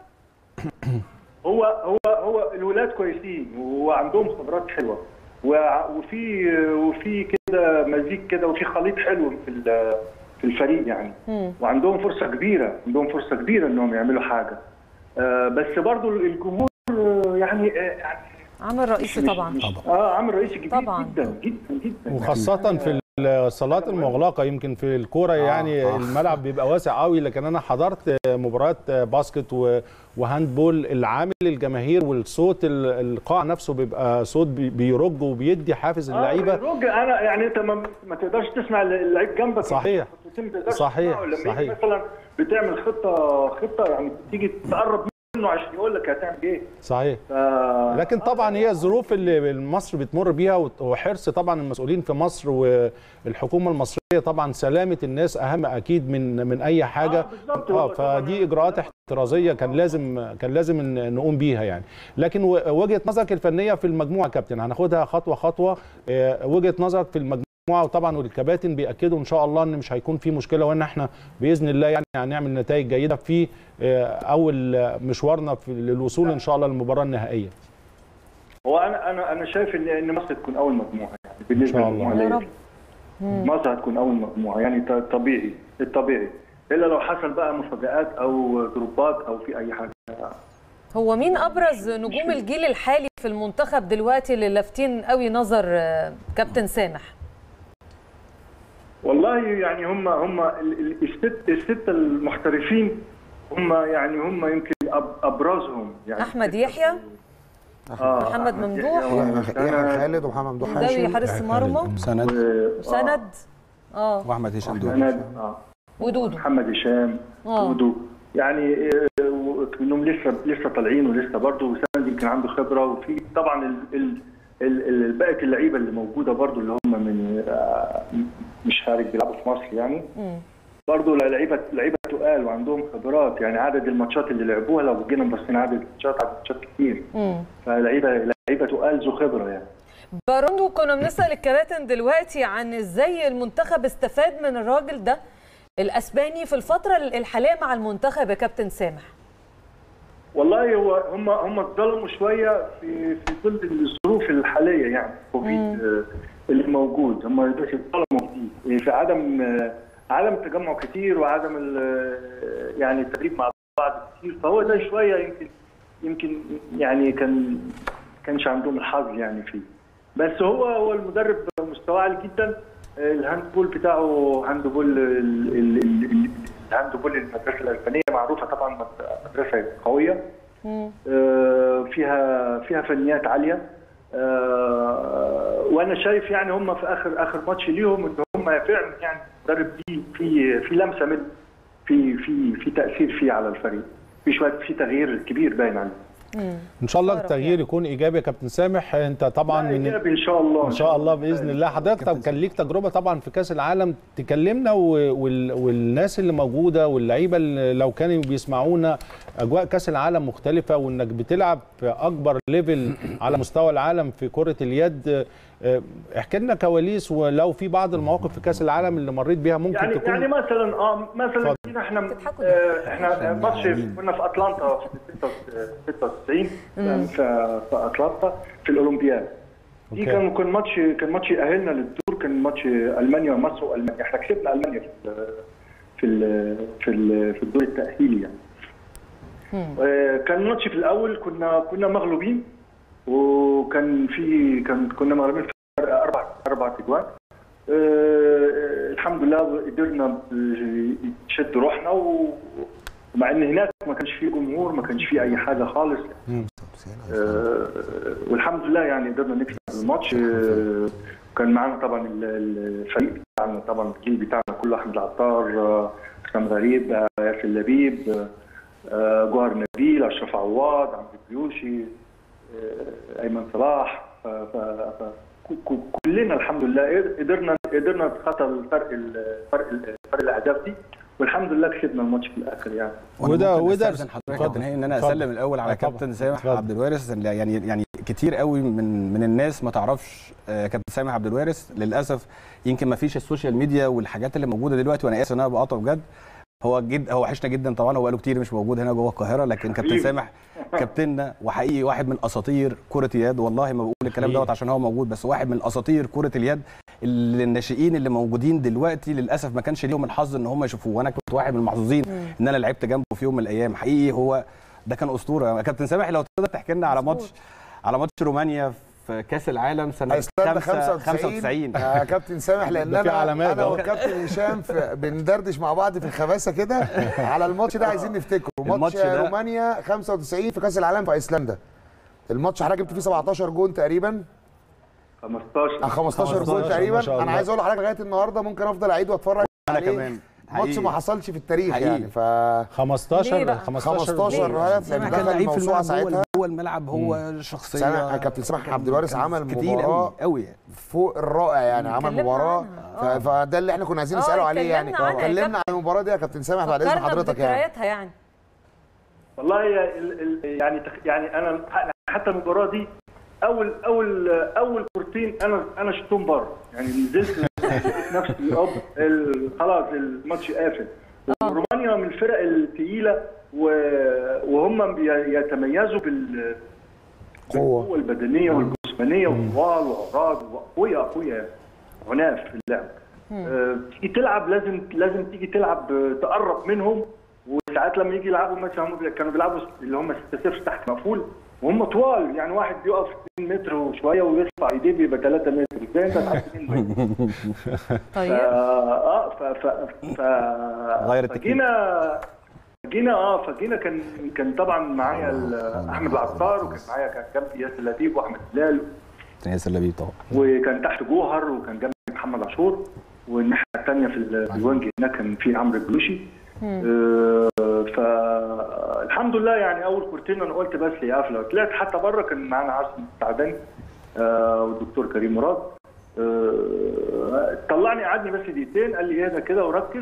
هو هو هو الولاد كويسين وعندهم خبرات حلوه، وفي وفي كده مزيج كده، وفي خليط حلو في في الفريق يعني. مم. وعندهم فرصه كبيره، عندهم فرصه كبيره انهم يعملوا حاجه. آه بس برضو الجمهور آه يعني آه يعني عامل رئيسي طبعا. اه عامل رئيسي كبير طبعا. جدا جدا جدا، وخاصة في الصالات المغلقة. يمكن في الكورة يعني آه. الملعب بيبقى واسع قوي، لكن أنا حضرت مباريات باسكت وهاندبول، العامل الجماهير والصوت القاع نفسه بيبقى صوت بيرج وبيدي حافز اللعيبة. اه بيرج. انا يعني انت ما, ما تقدرش تسمع اللعيب جنبك. صحيح صحيح صحيح. مثلا بتعمل خطة خطة يعني تيجي تقرب منه عشان يقول لك هتعمل ايه. صحيح. ف... لكن طبعا هي الظروف اللي مصر بتمر بيها، وحرص طبعا المسؤولين في مصر والحكومه المصريه، طبعا سلامه الناس اهم اكيد من من اي حاجه. اه, آه فدي اجراءات احترازيه كان لازم كان لازم نقوم بيها يعني. لكن وجهه نظرك الفنيه في المجموعه يا كابتن، هناخدها خطوه خطوه. وجهه نظرك في المجموعه، وطبعا والكباتن بياكدوا ان شاء الله ان مش هيكون في مشكله، وان احنا باذن الله يعني هنعمل نتائج جيده في اول مشوارنا في للوصول ان شاء الله للمباراه النهائيه. هو انا انا انا شايف ان ان مصر تكون اول مجموعه يعني بالنسبه للمجموعه يا رب. مصر هتكون اول مجموعه يعني طبيعي الطبيعي، الا لو حصل بقى مفاجآت او ضربات او في اي حاجه. هو مين ابرز نجوم الجيل الحالي في المنتخب دلوقتي اللي لافتين قوي نظر كابتن سامح؟ والله يعني هم هم الست السته المحترفين، هم يعني هم يمكن ابرزهم يعني. احمد يحيى، آه محمد ممدوح، يحيى خالد ومحمد ممدوح هاشم، حارس مرمى، سند وسند اه واحمد هشام دودو اه ودودو محمد هشام دودو يعني انهم لسه لسه طالعين ولسه برضه. وسند يمكن عنده خبره، وفي طبعا ال ال باقي اللعيبه اللي موجوده برضو اللي هم من مش خارج بيلعبوا في مصر يعني. برضو لعيبه لعيبه تقال وعندهم خبرات يعني. عدد الماتشات اللي لعبوها لو جينا بصينا عدد الماتشات عدد ماتشات كتير، فلعيبه لعيبه تقال ذو خبره يعني. باروندو، كنا بنسال الكباتن دلوقتي عن ازاي المنتخب استفاد من الراجل ده الاسباني في الفتره الحاليه مع المنتخب يا كابتن سامح. والله هو هم هم اتظلموا شويه في في ظل الظروف الحاليه يعني كوفيد اللي موجود. هم بس اتظلموا فيه في عدم عدم التجمع كتير وعدم يعني التدريب مع بعض كتير، فهو ده شويه يمكن يمكن يعني كان كانش عندهم الحظ يعني فيه. بس هو هو المدرب مستواه عالي جدا. الهاندبول بتاعه هاندبول الهاندبول المدرسه الاسبانيه معروفه طبعا مدرسه قويه فيها فيها فنيات عاليه. وانا شايف يعني هم في اخر اخر ماتش ليهم ان هم فعلا يعني المدرب دي في في لمسه من في في في تاثير فيه على الفريق، في شويه في تغيير كبير باين عليه. ان شاء الله التغيير يكون ايجابي يا كابتن سامح. انت طبعا من ايجابي ان شاء الله ان شاء الله باذن الله. حضرتك كان ليك تجربه طبعا في كاس العالم، تكلمنا والناس اللي موجوده واللعيبه اللي لو كانوا بيسمعونا، اجواء كاس العالم مختلفه، وانك بتلعب في اكبر ليفل على مستوى العالم في كره اليد. احكي لنا كواليس، ولو في بعض المواقف في كاس العالم اللي مريت بيها ممكن يعني تكون يعني مثلا اه مثلا احنا آه احنا ماتش كنا في اتلانتا في ستة وتسعين في اتلانتا في الاولمبياد دي. كان كان ماتش كان ماتش يأهلنا للدور، كان ماتش المانيا ومصر والمانيا. احنا كسبنا المانيا في في في في الدور التأهيلي يعني. آه كان ماتش في الاول كنا كنا مغلوبين، وكان في كان كنا مغلوبين في اربع اربع اجوان. أه الحمد لله قدرنا نشد روحنا، ومع ان هناك ما كانش فيه جمهور، ما كانش فيه اي حاجه خالص. أه والحمد لله يعني قدرنا نكسب الماتش. أه كان معانا طبعا الفريق بتاعنا، طبعا الجيل بتاعنا كله، احمد العطار، حسام غريب، ياسر لبيب، أه جوهر نبيل، اشرف عواد، عمرو البيوشي، ايمن صلاح. ف كلنا الحمد لله قدرنا قدرنا نتخطى الفرق الفرق فرق الاهداف دي، والحمد لله كسبنا الماتش في الاخر يعني. وده وده حضرتك ان انا اسلم الاول على كابتن سامح عبد الوارث. يعني يعني كتير قوي من من الناس ما تعرفش كابتن سامح عبد الوارث للاسف. يمكن ما فيش السوشيال ميديا والحاجات اللي موجوده دلوقتي، وانا اسف ان انا بقاطع بجد. هو جد هو وحشنا جدا طبعا، هو بقاله كتير مش موجود هنا جوه القاهره، لكن كابتن سامح كابتننا وحقيقي واحد من اساطير كره اليد. والله ما بقول الكلام دوت عشان هو موجود، بس واحد من اساطير كره اليد. اللي الناشئين اللي موجودين دلوقتي للاسف ما كانش ليهم الحظ ان هم يشوفوه، وانا كنت واحد من المحظوظين ان انا لعبت جنبه في يوم من الايام. حقيقي هو ده كان اسطوره. كابتن سامح لو تقدر تحكي لنا على ماتش على ماتش رومانيا في كاس العالم سنه خمسة وتسعين يا كابتن سامح، لان انا انا والكابتن هشام بندردش مع بعض في الخباثه كده على الماتش ده، عايزين نفتكره. ماتش رومانيا خمسة وتسعين في كاس العالم في ايسلندا. الماتش حضرتك جبت فيه سبعتاشر جون تقريبا، خمستاشر خمستاشر جون تقريبا. انا عايز اقول لحضرتك لغايه النهارده ممكن افضل اعيد واتفرج انا كمان. ماتش ما حصلش في التاريخ حقيقي. يعني ف خمستاشر خمستاشر هدف لان دخل الموسوعه ساعتها. هو الملعب هو شخصيه. سامح كابتن سامح عبد الوارث عمل مباراه قوي فوق الرائع يعني. عمل مباراه فده اللي احنا كنا عايزين نساله عليه يعني. اتكلمنا عن المباراه دي يا كابتن سامح بعد اذن حضرتك يعني. يعني والله يعني يعني انا حتى المباراه دي اول اول اول كورتين انا انا شفتهم بره يعني. نزلت نفسي اب خلاص الماتش قافل. رومانيا من الفرق الثقيله وهم بيتميزوا بالقوه البدنيه والجسمانيه والطوال وعراض وقويه قويه عناف في اللعب. تيجي تلعب لازم لازم تيجي تلعب تقرب منهم. وساعات لما يجي يلعبوا مثلا هم كانوا بيلعبوا اللي هم ستة صفر تحت مقفول وهم طوال يعني. واحد بيقف اتنين متر وشويه ويرفع ايديه بيبقى ثلاثة متر. ازاي انت تعرف طيب اه ف ف ف غير التكنيك. فجينا جينا اه فجينا كان كان طبعا معايا احمد العطار وكان معايا كان جنبي ياسر لبيب واحمد هلال. ياسر لبيب طبعا. وكان تحت جوهر وكان جنبي محمد عاشور. والناحيه الثانيه في الوينج هناك كان في عمرو الجلوشي. آه فالحمد لله يعني اول كورتين انا قلت بس هي قافله. طلعت حتى بره كان معانا عاصم السعداني آه والدكتور كريم مراد. آه طلعني قعدني بس دقيقتين قال لي اهدى كده وركز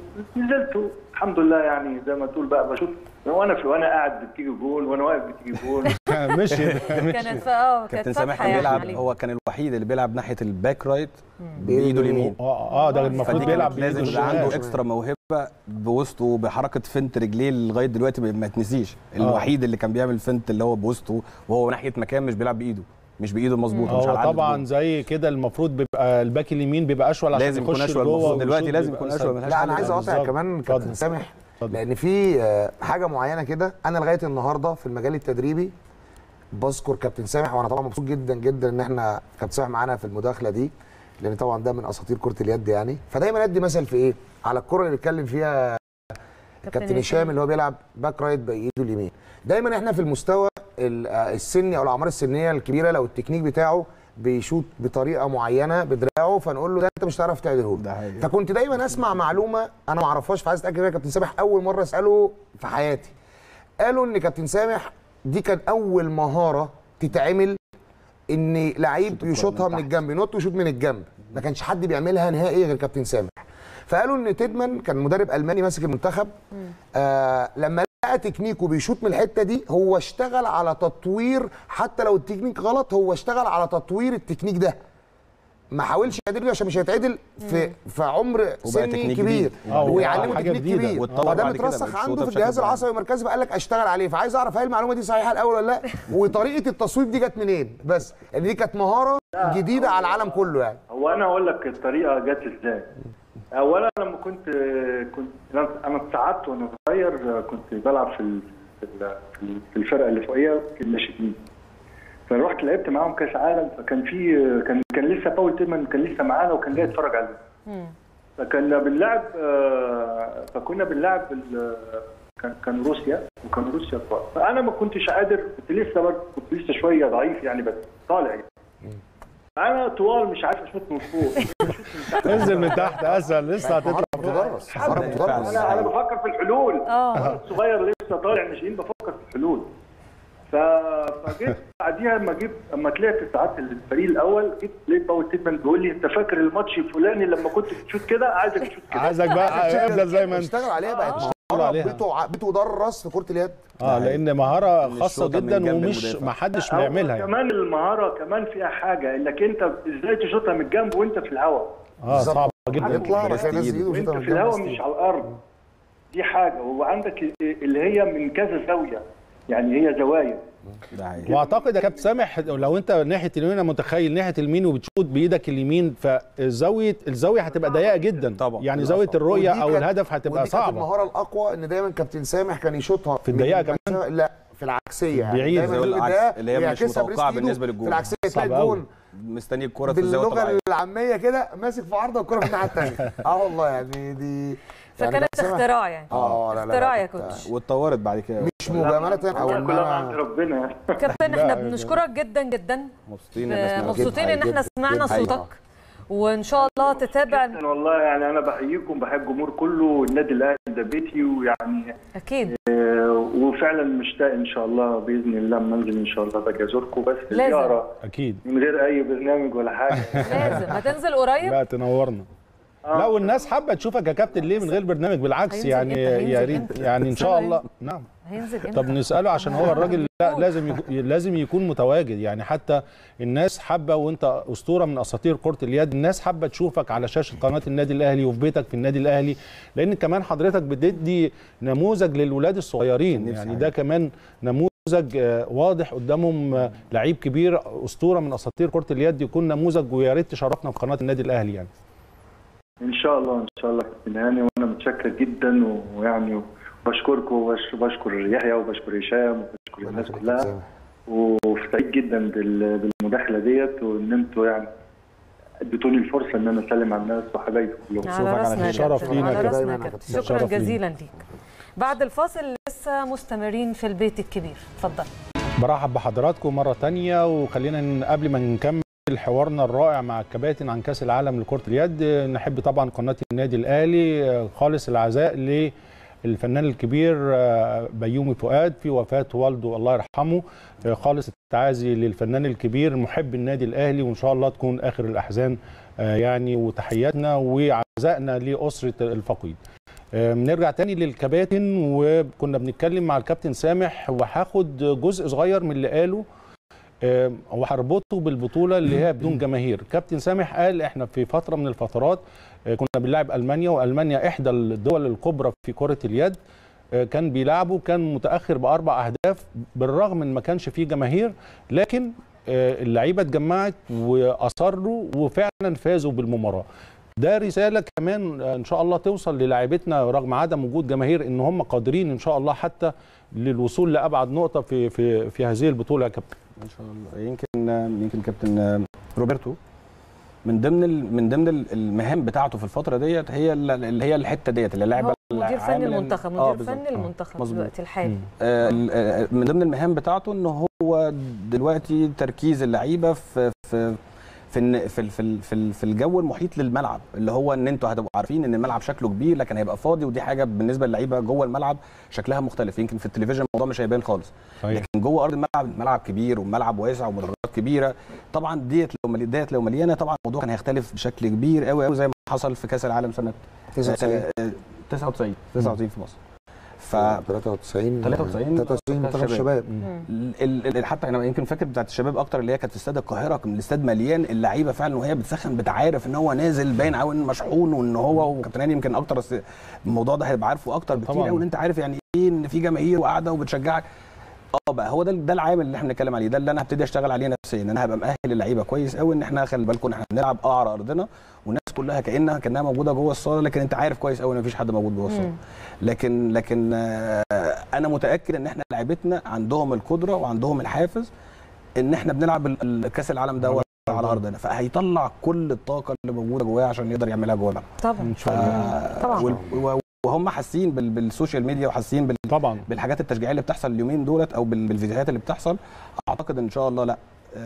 ونزلت الحمد لله يعني زي ما تقول بقى بشوف وانا في وانا قاعد بتيجي جول وانا واقف بتيجي جول. مشي كانت اه كابتن سامح كان بيلعب يعني. هو كان الوحيد اللي بيلعب ناحيه الباك رايت بايده اليمين. اه اه ده المفروض بيلعب لازم يبقى عنده اكسترا موهبه بوسطه بحركه فنت رجليه لغايه دلوقتي ما تنسيش. الوحيد اللي كان بيعمل فنت اللي هو بوسطه وهو ناحيه مكان مش بيلعب بايده مش بايده المظبوطه. مش هو طبعا زي كده المفروض بيبقى الباك اليمين بيبقى اشول عشان لازم يخش جوه. دلوقتي لازم يكون اشول. لا انا عايز اقاطع كمان كابتن سامح لان في حاجه معينه كده. انا لغايه النهارده في المجال التدريبي بذكر كابتن سامح وانا طبعا مبسوط جدا جدا ان احنا كابتن سامح معانا في المداخله دي لان طبعا ده من اساطير كره اليد يعني. فدايما ادي مثل في ايه على الكره اللي بيتكلم فيها كابتن هشام اللي هو بيلعب باك رايت بايده اليمين. دايما احنا في المستوى السني او الاعمار السنيه الكبيره لو التكنيك بتاعه بيشوط بطريقه معينه بدراعه فنقول له ده انت مش هتعرف تعدله له. فكنت دايما اسمع معلومه انا ما اعرفهاش فعايز اتاكد منها. كابتن سامح اول مره اساله في حياتي قالوا ان كابتن سامح دي كان اول مهاره تتعمل ان لعيب يشوطها من الجنب ينط ويشوط من الجنب. ما كانش حد بيعملها نهائي غير كابتن سامح. فقالوا ان تيدمان كان مدرب الماني ماسك المنتخب آه لما لقى تكنيكه بيشوط من الحته دي هو اشتغل على تطوير. حتى لو التكنيك غلط هو اشتغل على تطوير التكنيك ده. ما حاولش يعدله عشان مش هيتعدل في في عمر سني كبير ويعلمه تكنيك كبير. فده مترسخ عنده في الجهاز العصبي المركزي فقال لك اشتغل عليه. فعايز اعرف هل المعلومه دي صحيحه الاول ولا لا وطريقه التصويب دي جت منين بس لان دي كانت مهاره جديده على العالم كله يعني. هو انا اقول لك الطريقه جت ازاي. اولا لما كنت كنت انا اتساعدت وانا صغير كنت بلعب في في الفرقه اللي فوقيه في الناشئين. فرحت لعبت معاهم كاس عالم فكان في كان كان لسه باول تيدمان كان لسه معانا وكان جاي يتفرج علينا. فكنا بنلعب فكنا بنلعب كان كان روسيا وكان روسيا طوال. فانا ما كنتش قادر كنت لسه برضه كنت لسه شويه ضعيف يعني بس طالع يعني. انا طوال مش عارف اشوط من فوق. انزل من تحت اسهل لسه هتطلع متدرس. انا انا بفكر في الحلول. اه صغير لسه طالع ناشئين بفكر في الحلول. فجيت بعديها لما جيت اما طلعت ساعات الفريق الاول جيت لقيت باول تيدمان بيقول لي انت فاكر الماتش الفلاني لما كنت بتشوط كده عايزك تشوط كده. عايزك بقى افضل زي ما انت اشتغل عليها بقت مهاره بتدرس في كره اليد. اه لان مهاره خاصه جدا ومش ما حدش بيعملها يعني. كمان المهاره كمان فيها حاجه انك انت ازاي تشوطها من الجنب وانت في الهواء. اه صعبه جدا. يطلع بس الناس ايده وانت في الهواء مش على الارض. دي حاجه وعندك اللي هي من كذا زاويه يعني هي زوايا ده حقيقي. واعتقد يا كابتن سامح لو انت ناحيه اليمين متخيل ناحيه اليمين وبتشوط بايدك اليمين فالزاويه الزاويه هتبقى ضيقه جدا طبعا. يعني زاويه الرؤيه او الهدف هتبقى ودي كانت صعبه. المهاره الاقوى ان دايما كابتن سامح كان يشوطها في الضيقه كمان، لا في العكسيه يعني بعيد دايما زي العكس اللي هي مش بيعكسها متوقعه بريست بالنسبه إيده. للجول. في العكسيه تلاقي صعب الجول مستني الكره في الزاويه باللغه الطبيعيه العاميه كده ماسك في عرضه والكره في الناحيه الثانيه. اه والله يعني دي فكانت يعني كابتن سامح- اختراع يعني اه لا لا اختراع لا يا كانت- كوتش. واتطورت بعد كده. مش مجامله او كلها عند انها ربنا. كابتن احنا بنشكرك جدا جدا، مبسوطين ان احنا مبسوطين ان احنا جداً، سمعنا جداً. صوتك وان شاء الله تتابع. جداً والله يعني انا بحييكم، بحب الجمهور كله، النادي الاهلي ده بيتي ويعني اكيد آه، وفعلا مشتاق ان شاء الله باذن الله اما انزل ان شاء الله باجي ازوركم بس لازم. زياره اكيد من غير اي برنامج ولا حاجه. لازم هتنزل قريب. لا تنورنا. لا والناس حابه تشوفك يا كابتن ليه من غير برنامج بالعكس هينزل يعني إمتى؟ هينزل يا ريت إمتى؟ يعني ان شاء الله. نعم هينزل امتى؟ طب نساله عشان هو الراجل لا لازم يكون لازم يكون متواجد يعني حتى الناس حابه وانت اسطوره من اساطير كره اليد الناس حابه تشوفك على شاشه قناه النادي الاهلي وفي بيتك في النادي الاهلي لان كمان حضرتك بتدي نموذج للولاد الصغيرين يعني ده كمان نموذج واضح قدامهم لعيب كبير اسطوره من اساطير كره اليد يكون نموذج ويا ريت تشرفنا في قناه النادي الاهلي يعني. ان شاء الله ان شاء الله كابتن هاني وانا متشكر جدا ويعني بشكركم وبشكر يحيى وبشكر هشام وبشكر الناس كلها وسعيد جدا بالمداخله ديت وان انتوا يعني اديتوني الفرصه ان انا اسلم على الناس وحبايبي كلهم. على راسنا يا شرف كابتن، لينا على كده. راسنا يا كابتن. شكرا جزيلا ليك. بعد الفاصل لسه مستمرين في البيت الكبير، اتفضل. برحب بحضراتكم مره ثانيه وخلينا قبل ما نكمل حوارنا الرائع مع الكباتن عن كاس العالم لكره اليد نحب طبعا قناه النادي الاهلي خالص العزاء للفنان الكبير بيومي فؤاد في وفاه والده الله يرحمه. خالص التعازي للفنان الكبير محب النادي الاهلي وان شاء الله تكون اخر الاحزان يعني وتحياتنا وعزائنا لاسره الفقيد. نرجع تاني للكباتن وكنا بنتكلم مع الكابتن سامح وهاخد جزء صغير من اللي قاله وهربطه بالبطوله اللي هي بدون جماهير. كابتن سامح قال احنا في فتره من الفترات كنا بنلعب المانيا والمانيا احدى الدول الكبرى في كره اليد كان بيلعبوا كان متاخر باربع اهداف بالرغم ان ما كانش فيه جماهير لكن اللعيبه اتجمعت واصروا وفعلا فازوا بالمباراه. ده رساله كمان ان شاء الله توصل للاعيبتنا رغم عدم وجود جماهير ان هم قادرين ان شاء الله حتى للوصول لابعد نقطه في في في هذه البطوله يا كابتن. ان شاء الله. يمكن يمكن كابتن روبرتو من ضمن من ضمن المهام بتاعته في الفتره ديت هي اللي هي الحته ديت اللي لاعب مدير فني المنتخب مدير فني المنتخب دلوقتي الحالي. من ضمن المهام بتاعته ان هو دلوقتي تركيز اللعيبه في في في في في في الجو المحيط للملعب اللي هو ان انتوا هتبقوا عارفين ان الملعب شكله كبير لكن هيبقى فاضي ودي حاجه بالنسبه للعيبه جوه الملعب شكلها مختلف. يمكن في التلفزيون الموضوع مش هيبان خالص لكن جوه ارض الملعب الملعب كبير والملعب واسع ومدرجات كبيره طبعا ديت لو ديت لو مليانه طبعا الموضوع كان هيختلف بشكل كبير قوي قوي زي ما حصل في كاس العالم سنه تسعة وتسعين تسعة وتسعين في مصر. ف ثلاثة وتسعين ثلاثة وتسعين ثلاثة وتسعين منتخب الشباب. حتى انا يمكن فاكر بتاعت الشباب اكتر اللي هي كانت في استاد القاهره كان الاستاد مليان اللعيبه فعلا وهي بتسخن بتعارف ان هو نازل باين قوي ان مشحون وان هو وكابتن هاني يمكن اكتر الموضوع ده هيبقى عارفه اكتر بكتير قوي ان انت عارف يعني ايه ان في جماهير وقاعده وبتشجعك. اه بقى هو ده ده العامل اللي احنا بنتكلم عليه ده اللي انا هبتدي اشتغل عليه نفسيا ان انا هبقى مؤهل اللعيبه كويس قوي ان احنا خلي بالكم احنا بنلعب اه على ارضنا والناس كلها كانها كانها موجوده جوه الصاله لكن انت عارف كويس قوي ان مفيش حد موجود جوه الصاله. لكن لكن آه انا متاكد ان احنا لعيبتنا عندهم القدره وعندهم الحافز ان احنا بنلعب كاس العالم ده على ارضنا فهيطلع كل الطاقه اللي موجوده جواه عشان يقدر يعملها جوه الملعب. طبعا ان شاء الله طبعا وهم حاسين بالسوشيال ميديا وحاسين بال... طبعا بالحاجات التشجيعيه اللي بتحصل اليومين دولت او بالفيديوهات اللي بتحصل اعتقد ان شاء الله لا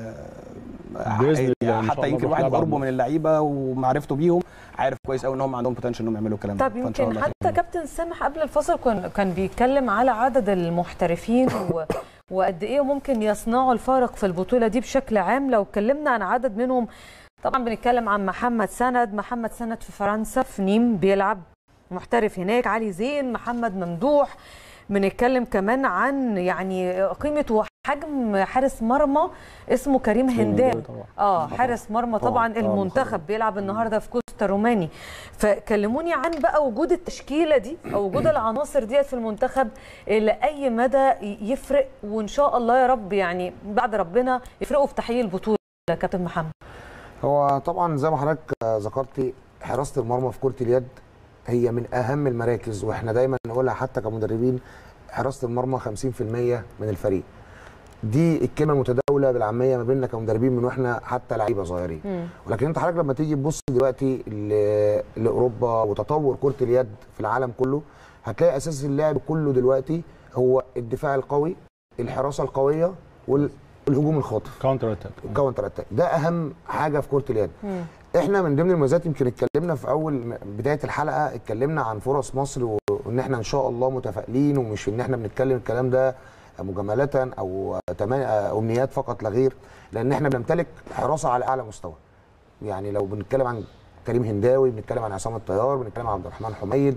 باذن الله حتى يمكن واحد قربه من اللعيبه ومعرفته بيهم عارف كويس قوي ان هم عندهم بوتنشال انهم يعملوا الكلام ده. طب يمكن حتى كابتن سامح قبل الفصل كان بيتكلم على عدد المحترفين و... وقد ايه ممكن يصنعوا الفارق في البطوله دي بشكل عام. لو اتكلمنا عن عدد منهم طبعا بنتكلم عن محمد سند محمد سند في فرنسا في نيم بيلعب محترف هناك. علي زين محمد ممدوح بنتكلم كمان عن يعني قيمه حجم حارس مرمى اسمه كريم هنداوي. اه حارس مرمى طبعا المنتخب بيلعب النهارده في كوستا روماني. فكلموني عن بقى وجود التشكيله دي او وجود العناصر ديت في المنتخب لاي مدى يفرق، وان شاء الله يا رب يعني بعد ربنا يفرقوا في تحقيق البطوله يا كابتن محمد. هو طبعا زي ما حضرتك ذكرتي حراسه المرمى في كره اليد هي من اهم المراكز، واحنا دايما نقولها حتى كمدربين، حراسه المرمى خمسين في المية من الفريق. دي الكلمه المتداوله بالعاميه ما بيننا كمدربين من واحنا حتى لعيبه صغيرين. ولكن انت حضرتك لما تيجي تبص دلوقتي لاوروبا وتطور كره اليد في العالم كله، هتلاقي اساس اللعب كله دلوقتي هو الدفاع القوي، الحراسه القويه، والهجوم الخاطف. كاونتر اتاك. كاونتر اتاك ده اهم حاجه في كره اليد. مم. احنا من ضمن المميزات يمكن اتكلمنا في اول بدايه الحلقه اتكلمنا عن فرص مصر، وان احنا ان شاء الله متفائلين، ومش ان احنا بنتكلم الكلام ده مجامله او امنيات فقط لا غير، لان احنا بنمتلك حراسه على اعلى مستوى. يعني لو بنتكلم عن كريم هنداوي، بنتكلم عن عصام الطيار، بنتكلم عن عبد الرحمن حميد،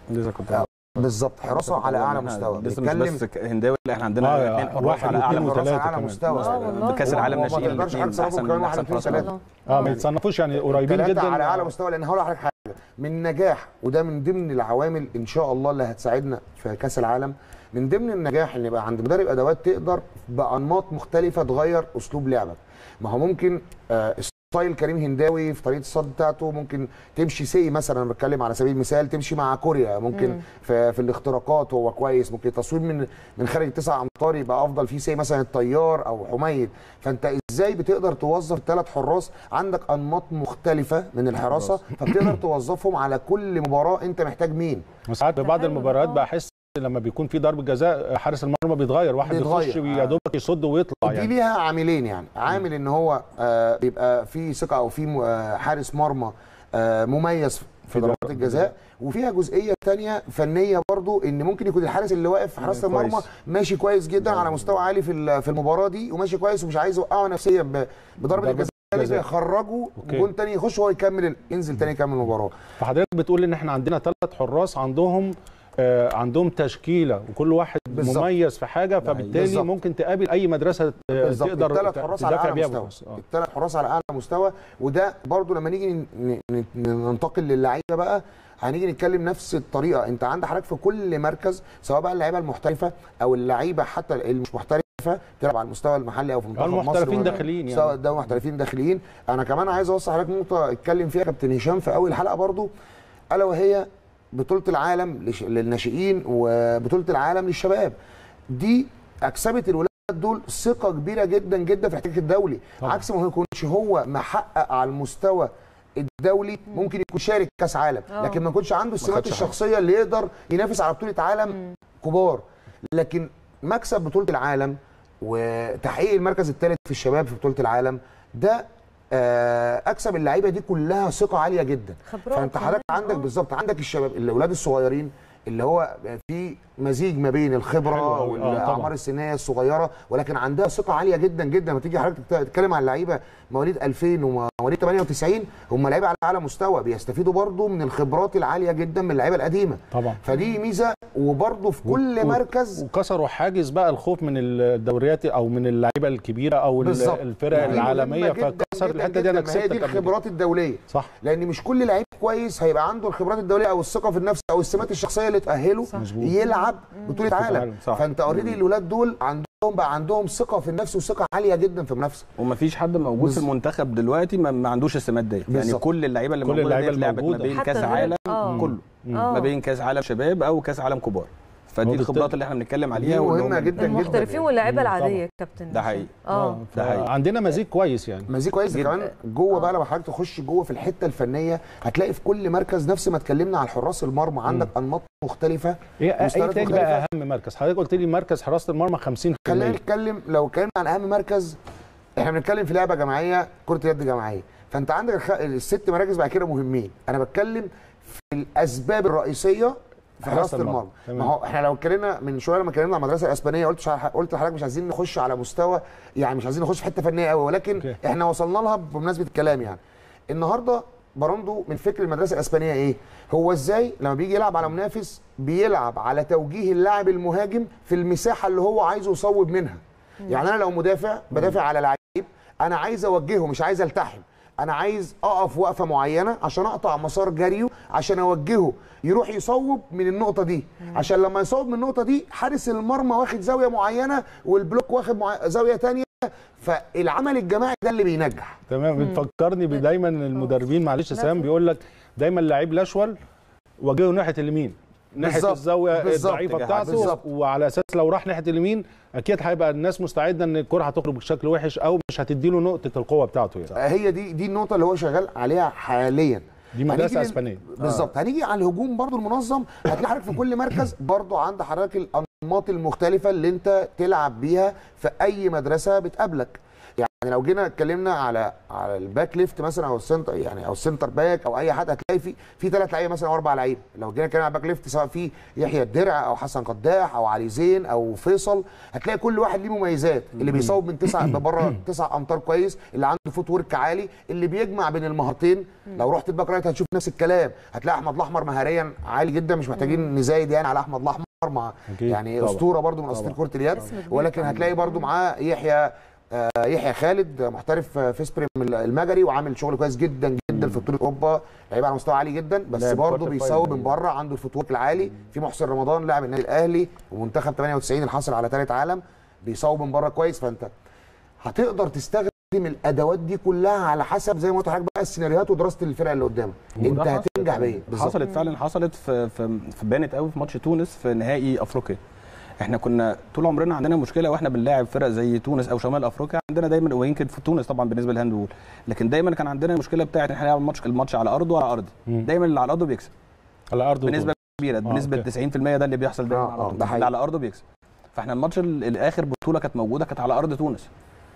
بالظبط حراسه على اعلى مستوى. بنتكلم بس هنداوي اللي احنا عندنا اثنين حراس على اعلى حراسه على اعلى مستوى. بكاس العالم ناشئين الاثنين احسن من احسن حراس. اه ما يتصنفوش يعني قريبين جدا على اعلى مستوى. لان هقول لحضرتك حاجه من نجاح، وده من ضمن العوامل ان شاء الله اللي هتساعدنا في كاس العالم، من ضمن النجاح ان يبقى عند مدرب ادوات تقدر بانماط مختلفه تغير اسلوب لعبك. ما هو ممكن آه ستايل كريم هنداوي في طريقه الصد بتاعته ممكن تمشي سي مثلا، انا بتكلم على سبيل المثال تمشي مع كوريا، ممكن مم. في, في الاختراقات هو كويس، ممكن تصوير من من خارج التسع امتار يبقى افضل فيه سي مثلا الطيار او حميد. فانت ازاي بتقدر توظف ثلاث حراس عندك انماط مختلفه من الحراسه، فبتقدر توظفهم على كل مباراه انت محتاج مين. وساعات في بعض المباريات بحس لما بيكون في ضربه جزاء حارس المرمى بيتغير، واحد بيخش يا دوبك يصد ويطلع. دي يعني ليها عاملين، يعني عامل ان هو آه بيبقى في ثقه او في آه حارس مرمى آه مميز في ضربات الجزاء، وفيها جزئيه ثانيه فنيه برضو، ان ممكن يكون الحارس اللي واقف في حراسه المرمى ماشي كويس جدا على مستوى عالي في في المباراه دي، وماشي كويس ومش عايز يوقعه نفسيا بضربه الجزاء، يخرجه جول ثاني يخش هو يكمل ينزل ثاني يكمل المباراه. فحضرتك بتقول ان احنا عندنا ثلاث حراس عندهم آه عندهم تشكيله، وكل واحد بالزبط. مميز في حاجه، فبالتالي بالزبط. ممكن تقابل اي مدرسه آه تقدر الثلاث حراس على اعلى مستوى. الثلاث حراس على اعلى مستوى. وده برضو لما نيجي ننتقل للعيبه بقى هنيجي نتكلم نفس الطريقه. انت عندك حضرتك في كل مركز، سواء بقى اللعيبه المحترفه او اللعيبه حتى اللي مش محترفه بتلعب على المستوى المحلي او في منتخب مصر، المحترفين داخلين يعني، سواء ده محترفين داخلين. انا كمان عايز اوصل حضرتك نقطه اتكلم فيها كابتن هشام في اول الحلقه برضو، الا وهي بطولة العالم للناشئين وبطولة العالم للشباب. دي اكسبت الولاد دول ثقة كبيرة جدا جدا في الاحتكاك الدولي، طبعا. عكس ما يكونش هو محقق على المستوى الدولي، ممكن يكون شارك كاس عالم أوه. لكن ما يكونش عنده السمات الشخصية اللي يقدر ينافس على بطولة عالم مم. كبار. لكن مكسب بطولة العالم وتحقيق المركز الثالث في الشباب في بطولة العالم ده اكسب اللعيبه دي كلها ثقه عاليه جدا. فانت حضرتك عندك بالظبط عندك الشباب الاولاد الصغيرين اللي هو في مزيج ما بين الخبره والاعمار السنيه الصغيره، ولكن عندها ثقه عاليه جدا جدا. لما تيجي حضرتك تتكلم عن لعيبه مواليد ألفين ومواليد ثمانية وتسعين، هم لعيبه على اعلى مستوى، بيستفيدوا برضو من الخبرات العاليه جدا من اللعيبه القديمه طبعا. فدي ميزه. وبرضو في كل و... مركز وكسروا حاجز بقى الخوف من الدوريات او من اللعيبه الكبيره او بالزبط. الفرق يعني العالميه، فكسر الحته دي. انا كسبت دي الخبرات الدوليه صح، لان مش كل لعيب كويس هيبقى عنده الخبرات الدوليه او الثقه في النفس او السمات الشخصيه اللي تاهله يلعب بطوله عالم. فانت اوريدي الاولاد دول عندهم بقى عندهم ثقه في النفس وثقه عاليه جدا في المنافسه. ومفيش حد موجود بز... في المنتخب دلوقتي ما, ما عندوش السمات دي. يعني كل اللعيبه اللي موجوده دي لعبت ما بين كاس عالم آه. كله آه. ما بين كاس عالم شباب او كاس عالم كبار. فدي الخبرات اللي احنا بنتكلم عليها مهمه جدا جدا. المحترفين واللعيبه العاديه كابتن ده حقيقي. اه ده حقيقي. عندنا مزيج كويس يعني مزيج كويس كمان جوه بقى. لما حضرتك تخش جوه في الحته الفنيه هتلاقي في كل مركز نفس ما اتكلمنا على الحراس المرمى عندك انماط مختلفه. ايه ايه تاني بقى اهم مركز؟ حضرتك قلت لي مركز حراسه المرمى خمسين بالمية. خلينا نتكلم لو اتكلمنا عن اهم مركز، احنا بنتكلم في لعبه جماعيه كره يد جماعيه، فانت عندك الخ... الست مراكز بعد كده مهمين. انا بتكلم في الاسباب الرئيسيه في حراسه المرمى. ما هو احنا لو اتكلمنا من شويه لما اتكلمنا على المدرسه الاسبانيه قلت قلت لحضرتك مش عايزين نخش على مستوى، يعني مش عايزين نخش في حته فنيه قوي، ولكن أوكي. احنا وصلنا لها بمناسبه الكلام. يعني النهارده براندو من فكر المدرسه الاسبانيه ايه؟ هو ازاي لما بيجي يلعب على منافس بيلعب على توجيه اللاعب المهاجم في المساحه اللي هو عايزه يصوب منها. يعني انا لو مدافع بدافع على لعيب انا عايز اوجهه مش عايز التحم، انا عايز اقف وقفه معينه عشان اقطع مسار جريه عشان اوجهه يروح يصوب من النقطه دي، عشان لما يصوب من النقطه دي حارس المرمى واخد زاويه معينه والبلوك واخد مع... زاويه ثانيه، فالعمل الجماعي ده اللي بينجح. تمام. بتفكرني دايما المدربين معلش يا سام بيقول لك دايما اللعيب الاشول وجهه ناحيه اليمين، ناحيه الزاويه الضعيفه بتاعته بالزبط. وعلى اساس لو راح ناحيه اليمين اكيد هيبقى الناس مستعده ان الكره هتخرج بشكل وحش او مش هتدي له نقطه القوه بتاعته يعني. هي دي دي النقطه اللي هو شغال عليها حاليا، دي مدرسه اسبانيه بالظبط. آه. هنيجي على الهجوم برضو المنظم، هتلاقي حضرتك في كل مركز برضو عند حضرتك الانماط المختلفه اللي انت تلعب بيها في اي مدرسه بتقابلك. يعني لو جينا اتكلمنا على على الباك ليفت مثلا او السنتر يعني او السنتر باك او اي حد، هتلاقي في في ثلاث لعيبه مثلا او اربع لعيبه. لو جينا نتكلم على الباك ليفت سواء في يحيى الدرع او حسن قداح او علي زين او فيصل، هتلاقي كل واحد ليه مميزات. اللي بيصوب من تسعه بره تسع امتار كويس، اللي عنده فوت ورك عالي، اللي بيجمع بين المهارتين. لو رحت الباك رايت هتشوف نفس الكلام، هتلاقي احمد الاحمر مهاريا عالي جدا، مش محتاجين نزايد يعني على احمد الاحمر مع يعني طبعا. اسطوره برده من اساطير كره اليد، ولكن هتلاقي برده معاه يحيى يحيى خالد محترف في سبريم المجري وعامل شغل كويس جدا جدا في بطوله اوروبا، لعيب على مستوى عالي جدا، بس برضه بيصوب من بره، عنده الفوتورك العالي. في محسن رمضان لاعب النادي الاهلي ومنتخب ثمانية وتسعين اللي حصل على ثالث عالم، بيصوب من بره كويس. فانت هتقدر تستخدم الادوات دي كلها على حسب زي ما قلت لحضرتك بقى السيناريوهات ودراسه الفرق اللي قدامك، انت هتنجح بايه. حصلت فعلا، حصلت في في, في بانت قوي في ماتش تونس في نهائي افريقيا. احنا كنا طول عمرنا عندنا مشكله واحنا بنلاعب فرق زي تونس او شمال افريقيا، عندنا دايما ويمكن في تونس طبعا بالنسبه للهاندبول، لكن دايما كان عندنا المشكله بتاعت احنا نلعب الماتش الماتش على ارضه وعلى ارضي، دايما اللي على ارضه بيكسب على ارضه بنسبه كبيره، بنسبه آه تسعين في المية ده اللي بيحصل دايما آه على ارضه، اللي على ارضه بيكسب. فاحنا الماتش الاخر بطوله كانت موجوده كانت على ارض تونس.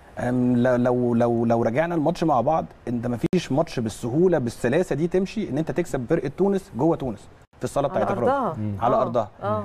لو لو لو رجعنا الماتش مع بعض، انت ما فيش ماتش بالسهوله بالسلاسه دي تمشي ان انت تكسب فرقه تونس جوه تونس في الصاله بتاعت افريقيا على ارضها. آه.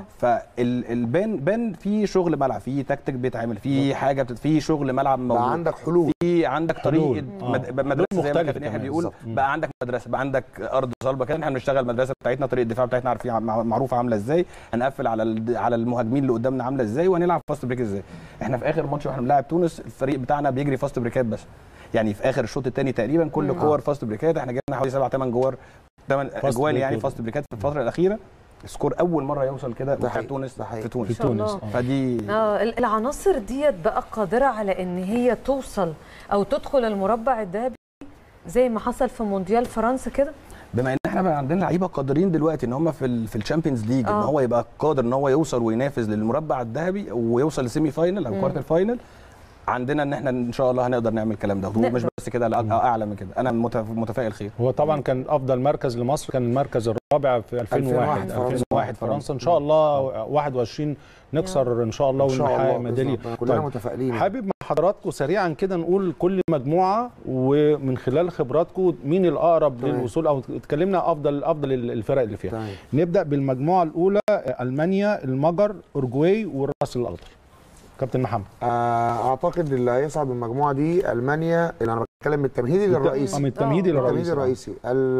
فالبان بان في شغل ملعب، في تكتيك بيتعمل، في حاجه في شغل ملعب موجود، بقى عندك حلول، في عندك طريقه آه. مدرسه زي ما كابتن يحيى بيقول، بقى عندك مدرسه، بقى عندك ارض صلبه كده. احنا بنشتغل المدرسه بتاعتنا، طريقه الدفاع بتاعتنا عارفين معروفه عامله ازاي، هنقفل على على المهاجمين اللي قدامنا عامله ازاي، وهنلعب فاست بريك ازاي. احنا في اخر ماتش واحنا بنلعب تونس الفريق بتاعنا بيجري فاست بريكات بس، يعني في اخر الشوط الثاني تقريبا كل كور فاست بريكات، احنا جبنا حوالي سبع ثمان جوار ثمان اجوال يعني فاست بريكات في الفتره الاخيره. سكور اول مره يوصل كده بتاع تونس في تونس في تونس فدي اه العناصر ديت بقى قادره على ان هي توصل او تدخل المربع الذهبي زي ما حصل في مونديال فرنسا كده. بما ان احنا بقى عندنا لعيبه قادرين دلوقتي ان هم في ال في الشامبيونز ليج ان هو يبقى قادر ان هو يوصل وينافس للمربع الذهبي ويوصل للسيمي فاينل او كوارتر فاينل، عندنا ان احنا ان شاء الله هنقدر نعمل الكلام ده، ومش بس كده اعلى من كده. انا متفائل خير. هو طبعا كان افضل مركز لمصر كان المركز الرابع في ألفين وواحد ألفين وواحد فرنسا. ان شاء الله واحد وعشرين نكسر ان شاء الله ونحقق ميداليه. كلنا طيب متفائلين. حابب مع حضراتكم سريعا كده نقول كل مجموعه ومن خلال خبراتكم مين الاقرب طيب للوصول، او اتكلمنا افضل افضل الفرق اللي فيها. طيب. نبدا بالمجموعه الاولى، المانيا، المجر، اورجواي والراس الاخضر. كابتن محمد. اعتقد اللي هيصعد من المجموعه دي المانيا، اللي انا بتكلم من التمهيدي للرئيسي. من التمهيدي للرئيسي. التمهيدي الرئيسي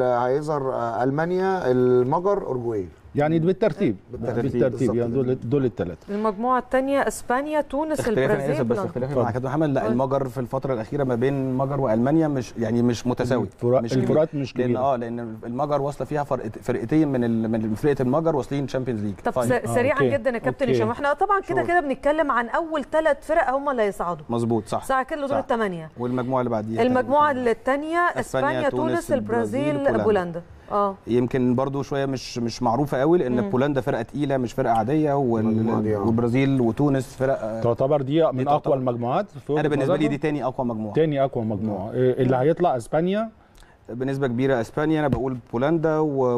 هيظهر المانيا، المجر، اورجواي. يعني بالترتيب بالترتيب, بالترتيب يعني دول دول الثلاثه. المجموعه الثانيه اسبانيا، تونس، البرازيل. بس اختلافي مع كابتن محمد، لا المجر في الفتره الاخيره ما بين المجر والمانيا مش يعني مش متساوي، مش الفروقات مش كبيره. لان اه لان المجر واصله فيها فرق فرقتين من من فرقه المجر واصلين تشامبيونز ليج. طب فاين. سريعا آه جدا يا كابتن هشام، احنا طبعا كده كده بنتكلم عن اول ثلاث فرق هم اللي هيصعدوا. مظبوط صح صح كده، دول الثمانيه. والمجموعه اللي بعديها المجموعه الثانيه اسبانيا، تونس، البرازيل، بولندا. اه يمكن برضو شويه مش مش معروفه قوي لان مم. بولندا فرقه تقيله مش فرقه عاديه، والبرازيل وتونس فرق تعتبر دي من اقوى المجموعات. انا بالنسبه لي دي تاني اقوى مجموعه. تاني اقوى مجموعه. اللي هيطلع اسبانيا بنسبه كبيره، اسبانيا انا بقول بولندا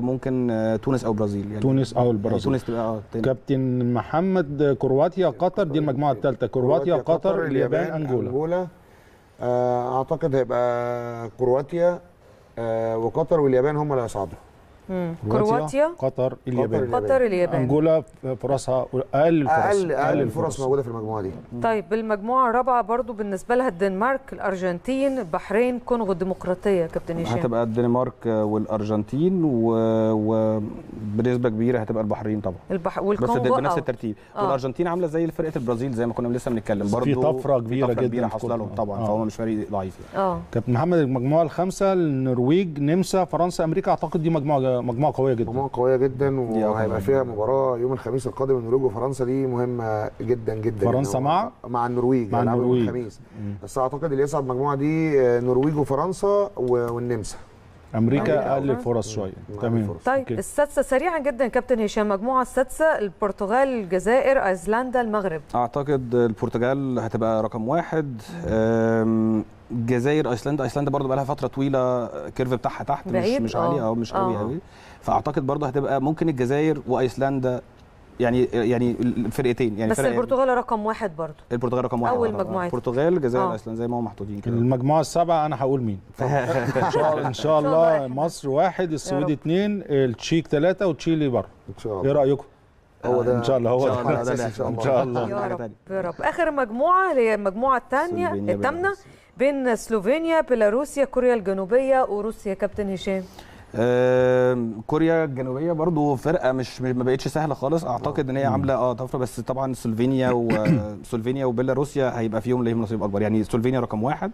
وممكن تونس او برازيل يعني. تونس او البرازيل. تونس تبقى اه كابتن محمد، كرواتيا، قطر، دي المجموعه الثالثه. كرواتيا، قطر، اليابان، انجولا. انجولا اعتقد هيبقى كرواتيا آه وقطر واليابان هم اللي هيصعدوا. كرواتيا، قطر، اليابان. قطر، اليابان. انجولا فرصها اقل الفرص اقل اقل الفرص موجوده في المجموعه دي. طيب المجموعه الرابعه برضو بالنسبه لها الدنمارك، الارجنتين، البحرين، كونغو الديمقراطيه. كابتن هشام هتبقى الدنمارك والارجنتين وبنسبه كبيره هتبقى البحرين طبعا. البح... بس والكونغو بنفس الترتيب. آه. والارجنتين عامله زي فرقه البرازيل زي ما كنا لسه بنتكلم برضه، في طفره كبيره جدا كبيره حاصله لهم طبعا. آه. فهم مش فريق ضعيف يعني. اه كابتن محمد المجموعه الخامسه النرويج، نمسا، فرنسا، امريكا، اعتقد دي مجموعه مجموعه قويه جدا. مجموعه قويه جدا وهيبقى فيها مباراه يوم الخميس القادم النرويج وفرنسا، دي مهمه جدا جدا. فرنسا مع مع النرويج مع النرويج يوم الخميس. بس اعتقد اللي يصعد المجموعه دي النرويج وفرنسا والنمسا. امريكا اقل الفرص شويه. تمام. طيب السادسه سريعا جدا كابتن هشام، المجموعه السادسه البرتغال، الجزائر، ايسلندا، المغرب. اعتقد البرتغال هتبقى رقم واحد، الجزائر، ايسلندا. ايسلندا برضو بقى لها فتره طويله الكيرف بتاعها تحت، مش مش عالي او مش قوي قوي، فاعتقد برضو هتبقى ممكن الجزائر وايسلندا يعني يعني الفرقتين يعني. بس البرتغال رقم واحد برضو. البرتغال رقم واحد اول مجموعه. البرتغال، الجزائر، ايسلندا زي ما هم محطوطين كده. المجموعه السابعه انا هقول مين؟ ان شاء الله ان شاء الله مصر واحد، السويد اثنين، التشيك ثلاثه وتشيلي بره. ان شاء الله. ايه رايكم؟ هو ده ان شاء الله هو ده ان شاء الله. يا رب يا رب. اخر مجموعه هي المجموعه الثانيه الثامنه بين سلوفينيا، بيلاروسيا، كوريا الجنوبيه وروسيا. كابتن هشام. آه، كوريا الجنوبيه برضو فرقه مش ما بقتش سهله خالص. اعتقد ان هي عامله اه طفره، بس طبعا سلوفينيا وسلوفينيا وبيلاروسيا هيبقى فيهم ليهم نصيب اكبر يعني. سلوفينيا رقم واحد،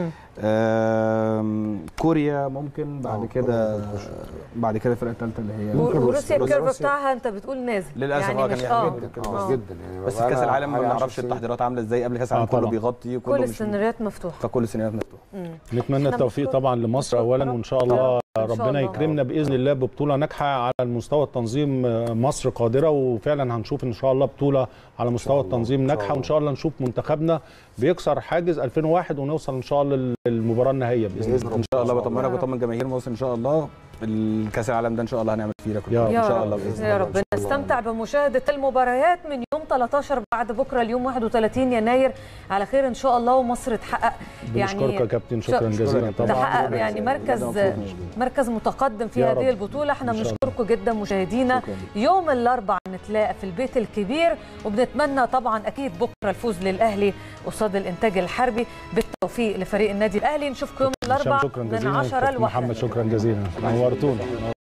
آه كوريا ممكن بعد كده بعد كده الفرقه الثالثه اللي هي وروسيا. الكيرف بتاعها انت بتقول نازل للاسف يعني كان مش اه جدا جدا يعني. بس في كاس العالم ما نعرفش التحضيرات عامله ازاي قبل كاس العالم. كله بيغطي كل السيناريوهات مفتوحه، فكل السيناريوهات مفتوحه. نتمنى التوفيق طبعا لمصر اولا، وان شاء الله ربنا يكرمنا باذن الله ببطوله ناجحه على المستوى التنظيم. مصر قادره، وفعلا هنشوف ان شاء الله بطوله على مستوى التنظيم ناجحه، وان شاء الله نشوف منتخبنا بيكسر حاجز ألفين وواحد ونوصل ان شاء الله للمباراه النهائيه باذن الله. ان شاء الله بطمنك وبطمن جماهير مصر ان شاء الله الكاس العالم ده ان شاء الله هنعمل فيه ريكورد ان شاء الله باذن الله. يا رب نستمتع بمشاهده المباريات من يوم ثلاثة عشر بعد بكره اليوم واحد وثلاثين يناير على خير ان شاء الله، ومصر تحقق يعني بنشكرك يا كابتن، شكرا جزيلا طبعا. تحقق يعني مركز مركز متقدم في هذه البطوله. احنا بنشكركم جدا مشاهدينا. يوم الاربعاء نتلاقى في البيت الكبير، وبنتمنى طبعا اكيد بكره الفوز للاهلي قصاد الانتاج الحربي. بالتوفيق لفريق النادي الاهلي. نشوفكم يوم الاربعاء من عشرة لواحدة. محمد شكرا جزيلا، نورتونا.